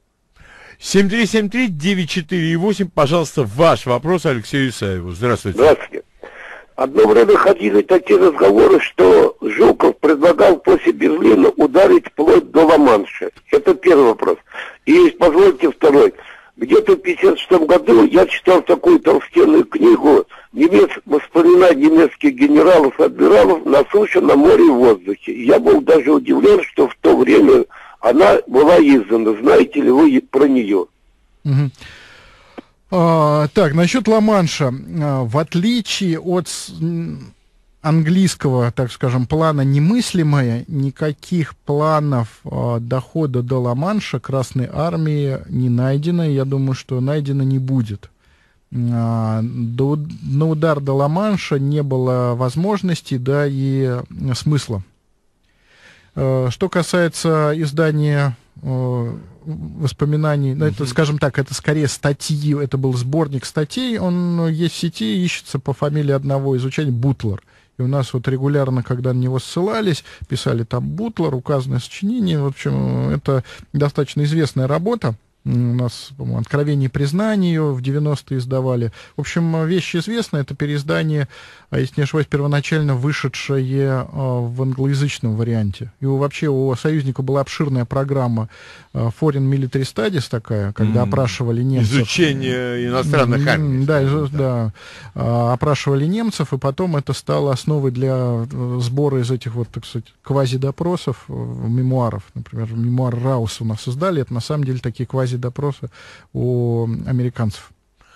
Speaker 1: 7373-948, пожалуйста, ваш вопрос Алексею Исаеву. Здравствуйте.
Speaker 11: Здравствуйте. Одно время ходили такие разговоры, что Жуков предлагал после Берлина ударить вплоть до Ла-Манша. Это первый вопрос. И позвольте второй. Где-то в 1956 году я читал такую толстенную книгу воспоминаний немецких генералов и адмиралов на суше, на море и в воздухе. Я был даже удивлен, что в то время она была издана. Знаете ли вы про нее?
Speaker 2: Угу. Так, насчет Ла-Манша. В отличие от английского, так скажем, плана немыслимое, никаких планов дохода до Ла-Манша Красной Армии не найдено, я думаю, что найдено не будет. На удар до Ла-Манша не было возможности, да и смысла. Что касается издания воспоминаний, ну, это, скажем так, это скорее статьи, это был сборник статей, он есть в сети, ищется по фамилии одного из ученых, Бутлер. И у нас вот регулярно, когда на него ссылались, писали там Бутлер, указанное сочинение. В общем, это достаточно известная работа. У нас, по-моему, «Откровение и признание» ее в 90-е издавали. В общем, вещь известная, это переиздание, если не ошибаюсь, первоначально вышедшее в англоязычном варианте. И вообще у союзников была обширная программа Foreign Military Studies такая, когда опрашивали немцев.
Speaker 1: Изучение иностранных армий.
Speaker 2: Да, опрашивали немцев, и потом это стало основой для сбора из этих вот, так сказать, квазидопросов, мемуаров. Например, мемуар Рауса у нас создали, это на самом деле такие квазидопросы у американцев.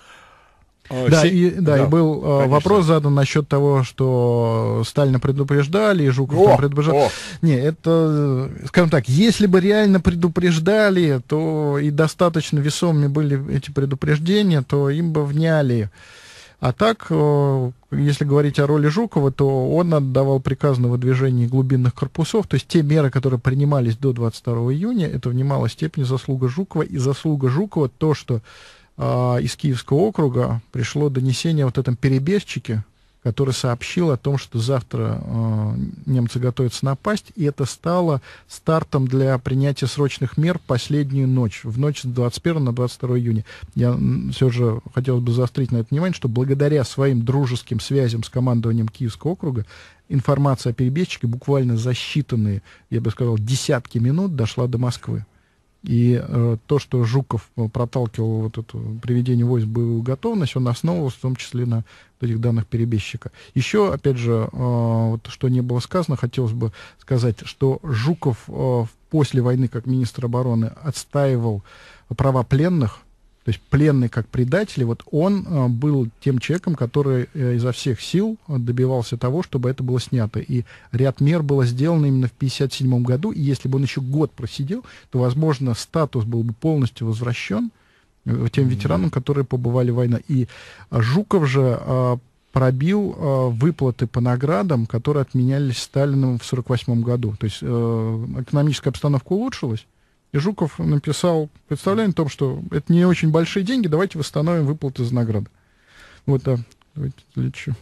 Speaker 2: И был вопрос задан насчет того, что Сталина предупреждали, и Жуков там предупреждал. Не, это, скажем так, если бы реально предупреждали, то и достаточно весомыми были эти предупреждения, то им бы вняли. А так, если говорить о роли Жукова, то он отдавал приказ на выдвижение глубинных корпусов, то есть те меры, которые принимались до 22 июня, это в немалой степени заслуга Жукова, и заслуга Жукова то, что из Киевского округа пришло донесение о вот этом перебежчике, который сообщил о том, что завтра немцы готовятся напасть, и это стало стартом для принятия срочных мер последнюю ночь, в ночь с 21 на 22 июня. Я все же хотел бы заострить на это внимание, что благодаря своим дружеским связям с командованием Киевского округа информация о перебежчике буквально за считанные, я бы сказал, десятки минут дошла до Москвы. И то, что Жуков проталкивал вот это приведение войск в боевую готовность, он основывался в том числе на этих данных перебежчика. Еще, опять же, вот, что не было сказано, хотелось бы сказать, что Жуков после войны как министр обороны отстаивал права пленных, то есть пленные как предатели, вот он был тем человеком, который изо всех сил добивался того, чтобы это было снято. И ряд мер было сделано именно в 1957 году, и если бы он еще год просидел, то, возможно, статус был бы полностью возвращен тем ветеранам, которые побывали в войне. И Жуков же пробил выплаты по наградам, которые отменялись Сталиным в 1948 году. То есть экономическая обстановка улучшилась, и Жуков написал представление о том, что это не очень большие деньги, давайте восстановим выплаты за награды. Вот, да. Давайте следующее.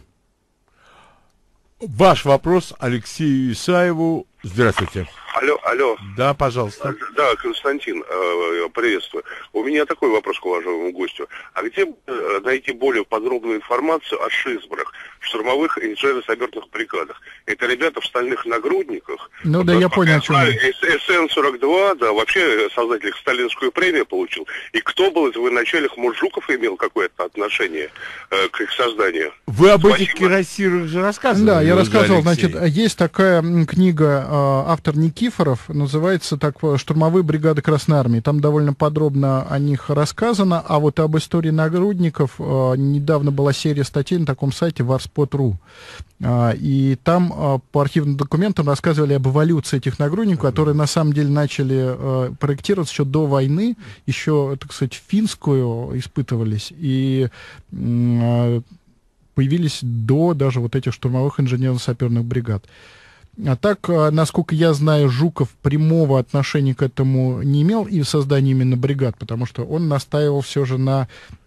Speaker 1: Ваш вопрос Алексею Исаеву. Здравствуйте.
Speaker 12: Алло.
Speaker 1: Да, пожалуйста.
Speaker 12: Да, Константин, приветствую. У меня такой вопрос к уважаемому гостю. А где найти более подробную информацию о шизбрах, штурмовых и инженерно-саперных бригадах? Это ребята в стальных нагрудниках.
Speaker 2: Ну вот, да, я понял, о чем.
Speaker 12: СН-42, да, вообще создатель их сталинскую премию получил. И кто был из военачальников? Может, Жуков имел какое-то отношение к их созданию?
Speaker 1: Вы об этих кирасирах же рассказывали.
Speaker 2: Да, я рассказывал. Значит, есть такая книга, автор Никифоров, называется так «Штурмовые бригады Красной Армии». Там довольно подробно о них рассказано, а вот об истории нагрудников недавно была серия статей на таком сайте warspot.ru. И там по архивным документам рассказывали об эволюции этих нагрудников, которые на самом деле начали проектироваться еще до войны, еще, так сказать, финскую испытывались, и появились до даже вот этих штурмовых инженерно-саперных бригад. А так, насколько я знаю, Жуков прямого отношения к этому не имел и в создании именно бригад, потому что он настаивал все же на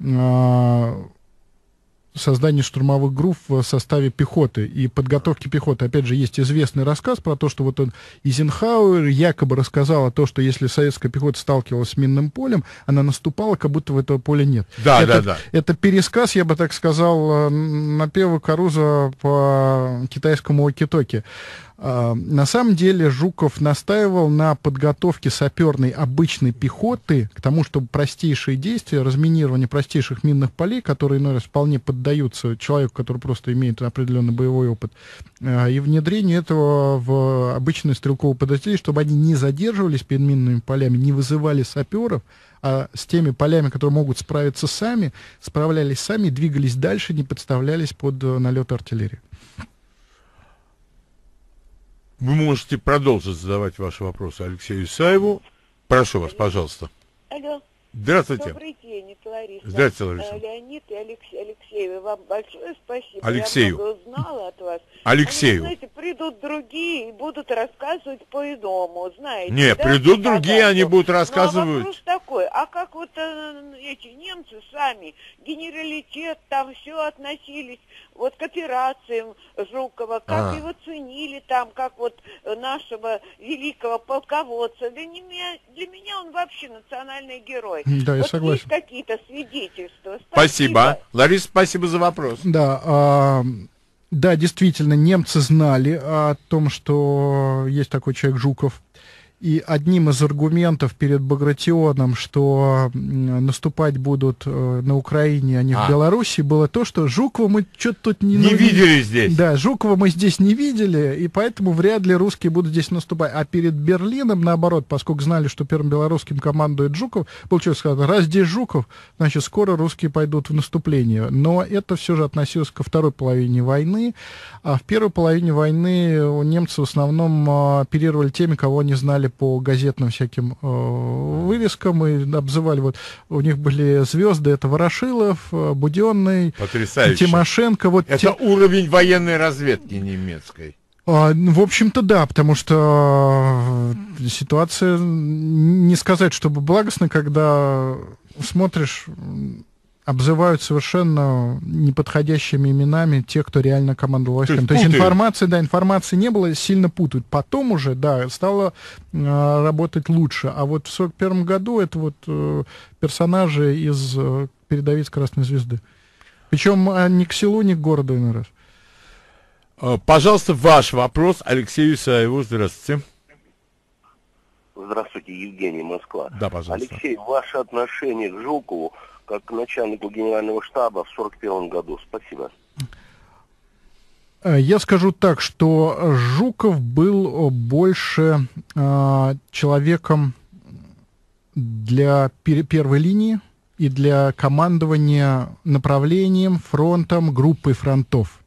Speaker 2: создании штурмовых групп в составе пехоты и подготовки пехоты. Опять же, есть известный рассказ про то, что вот он, Эйзенхауэр якобы рассказал о том, что если советская пехота сталкивалась с минным полем, она наступала, как будто в этого поля нет.
Speaker 1: Да.
Speaker 2: Это пересказ, я бы так сказал, напева Каруза по китайскому оки-токи. На самом деле Жуков настаивал на подготовке саперной обычной пехоты к тому, чтобы простейшие действия, разминирование простейших минных полей, которые иной раз вполне поддаются человеку, который просто имеет определенный боевой опыт, и внедрение этого в обычные стрелковые подразделения, чтобы они не задерживались перед минными полями, не вызывали саперов, а с теми полями, которые могут справиться сами, справлялись сами, двигались дальше, не подставлялись под налет артиллерии.
Speaker 1: Вы можете продолжить задавать ваши вопросы Алексею Исаеву. Прошу вас, пожалуйста.
Speaker 13: Алло.
Speaker 1: Здравствуйте.
Speaker 13: Добрый день, это Лариса.
Speaker 1: Здравствуйте, Лариса.
Speaker 13: Леонид и Алексею, вам большое спасибо.
Speaker 1: Алексею.
Speaker 13: Я много узнала от вас.
Speaker 1: Алексею.
Speaker 13: Вы знаете, придут другие и будут рассказывать по-иному, знаете.
Speaker 1: Не,
Speaker 13: да,
Speaker 1: придут другие, они будут
Speaker 13: Ну, а
Speaker 1: рассказывать.
Speaker 13: вопрос такой, а как вот эти немцы сами, генералитет, там все относились вот к операциям Жукова, как его ценили там, как вот нашего великого полководца. Для меня он вообще национальный герой.
Speaker 2: Да, я
Speaker 13: вот
Speaker 2: согласен.
Speaker 13: есть какие-то свидетельства.
Speaker 1: Спасибо. Лариса, спасибо за вопрос.
Speaker 2: Да, да, действительно, немцы знали о том, что есть такой человек Жуков. И одним из аргументов перед Багратионом, что наступать будут на Украине, а не в Беларуси, было то, что Жукова мы что-то тут не
Speaker 1: видели здесь.
Speaker 2: Да, Жукова мы здесь не видели, и поэтому вряд ли русские будут здесь наступать. А перед Берлином, наоборот, поскольку знали, что Первым Белорусским командует Жуков, получилось сказано, раз здесь Жуков, значит, скоро русские пойдут в наступление. Но это все же относилось ко второй половине войны, а в первой половине войны немцы в основном оперировали теми, кого они знали по газетным всяким вывескам и обзывали, вот у них были звезды, это Ворошилов, Буденный, Тимошенко. Вот
Speaker 1: это уровень военной разведки немецкой.
Speaker 2: В общем-то, да, потому что ситуация, не сказать, чтобы благостная, когда смотришь, обзывают совершенно неподходящими именами тех, кто реально командовал войсками. То есть информации не было, сильно путают. Потом уже, да, стало работать лучше. А вот в 1941 году это вот персонажи из передовиц Красной Звезды. Причем ни к селу, ни к городу иной раз.
Speaker 1: Пожалуйста, ваш вопрос Алексею Исаеву. Здравствуйте.
Speaker 11: Здравствуйте, Евгений, Москва.
Speaker 1: Да, пожалуйста.
Speaker 11: Алексей, ваше отношение к Жукову как к начальнику генерального штаба в 1941 году. Спасибо.
Speaker 2: Я скажу так, что Жуков был больше человеком для первой линии и для командования направлением, фронтом, группой фронтов.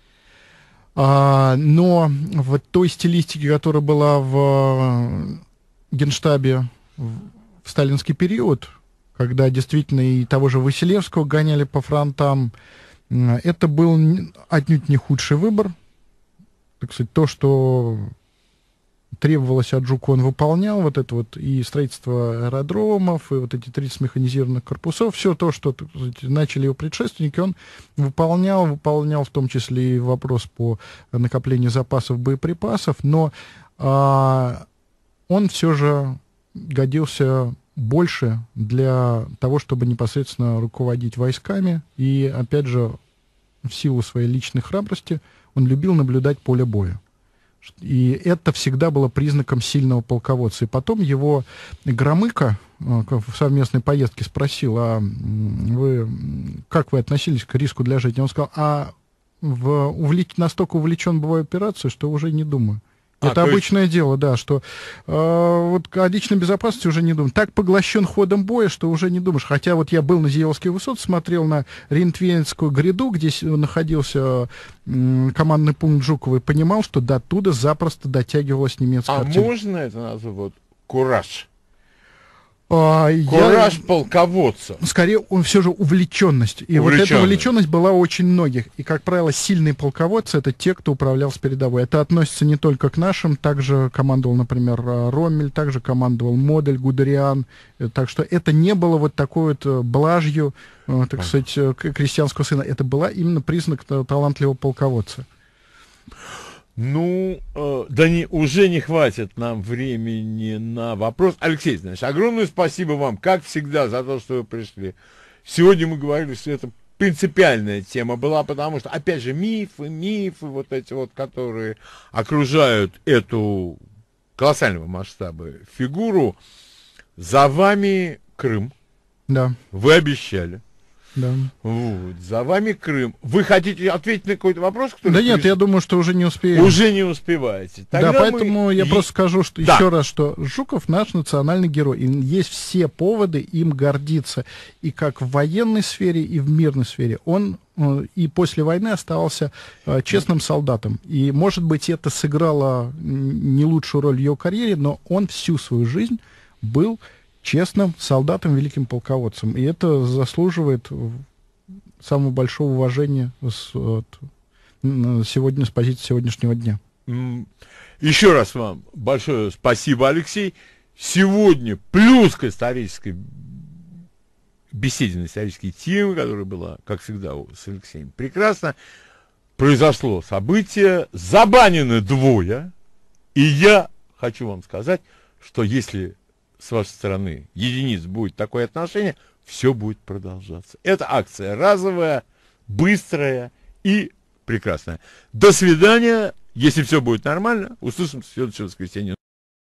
Speaker 2: Но в той стилистике, которая была в Генштабе в сталинский период, когда действительно и того же Василевского гоняли по фронтам, это был отнюдь не худший выбор. Так сказать, то, что требовалось от Жукова, он выполнял, вот это вот и строительство аэродромов, и вот эти 30 механизированных корпусов, все то, что, так сказать, начали его предшественники, он выполнял в том числе и вопрос по накоплению запасов боеприпасов, но он все же годился больше для того, чтобы непосредственно руководить войсками. И, опять же, в силу своей личной храбрости он любил наблюдать поле боя. И это всегда было признаком сильного полководца. И потом его Громыко в совместной поездке спросил, как вы относились к риску для жизни? Он сказал, настолько увлечен бываю операцией, что уже не думаю. Это обычное дело, да, что вот о личной безопасности уже не думаю. Так поглощен ходом боя, что уже не думаешь. Хотя вот я был на Зиеловские высоты, смотрел на Рентвенскую гряду, где находился командный пункт Жукова, и понимал, что до оттуда запросто дотягивалась немецкая артиллерия.
Speaker 1: Можно это назвать вот кураж? Кураж полководца.
Speaker 2: Скорее, он все же увлеченность. И вот эта увлеченность была у очень многих. И, как правило, сильные полководцы — это те, кто управлял с передовой. Это относится не только к нашим. Также командовал, например, Роммель, также командовал Модель, Гудериан. Так что это не было вот такой вот блажью, так сказать, крестьянского сына. Это была именно признак талантливого полководца.
Speaker 1: Ну, уже не хватит нам времени на вопрос. Алексей, значит, огромное спасибо вам, как всегда, за то, что вы пришли. Сегодня мы говорили, что это принципиальная тема была, потому что, опять же, мифы вот эти вот, которые окружают эту колоссального масштаба фигуру. За вами Крым.
Speaker 2: Да.
Speaker 1: Вы обещали.
Speaker 2: Да.
Speaker 1: Вот, за вами Крым. Вы хотите ответить на какой-то вопрос?
Speaker 2: Да нет, я думаю, что уже не успеем.
Speaker 1: Уже не успеваете.
Speaker 2: Тогда да, поэтому я просто скажу, что еще раз, что Жуков наш национальный герой. И есть все поводы им гордиться. И как в военной сфере, и в мирной сфере. Он и после войны оставался честным солдатом. И, может быть, это сыграло не лучшую роль в его карьере, но он всю свою жизнь был честным солдатом, великим полководцем. И это заслуживает самого большого уважения сегодня, с позиции сегодняшнего дня.
Speaker 1: Еще раз вам большое спасибо, Алексей. Сегодня плюс к исторической беседе на исторические темы, которая была, как всегда, с Алексеем, прекрасно, произошло событие, забанены двое, и я хочу вам сказать, что если с вашей стороны единиц будет такое отношение, все будет продолжаться. Это акция разовая, быстрая и прекрасная. До свидания. Если все будет нормально, услышимся в следующее воскресенье.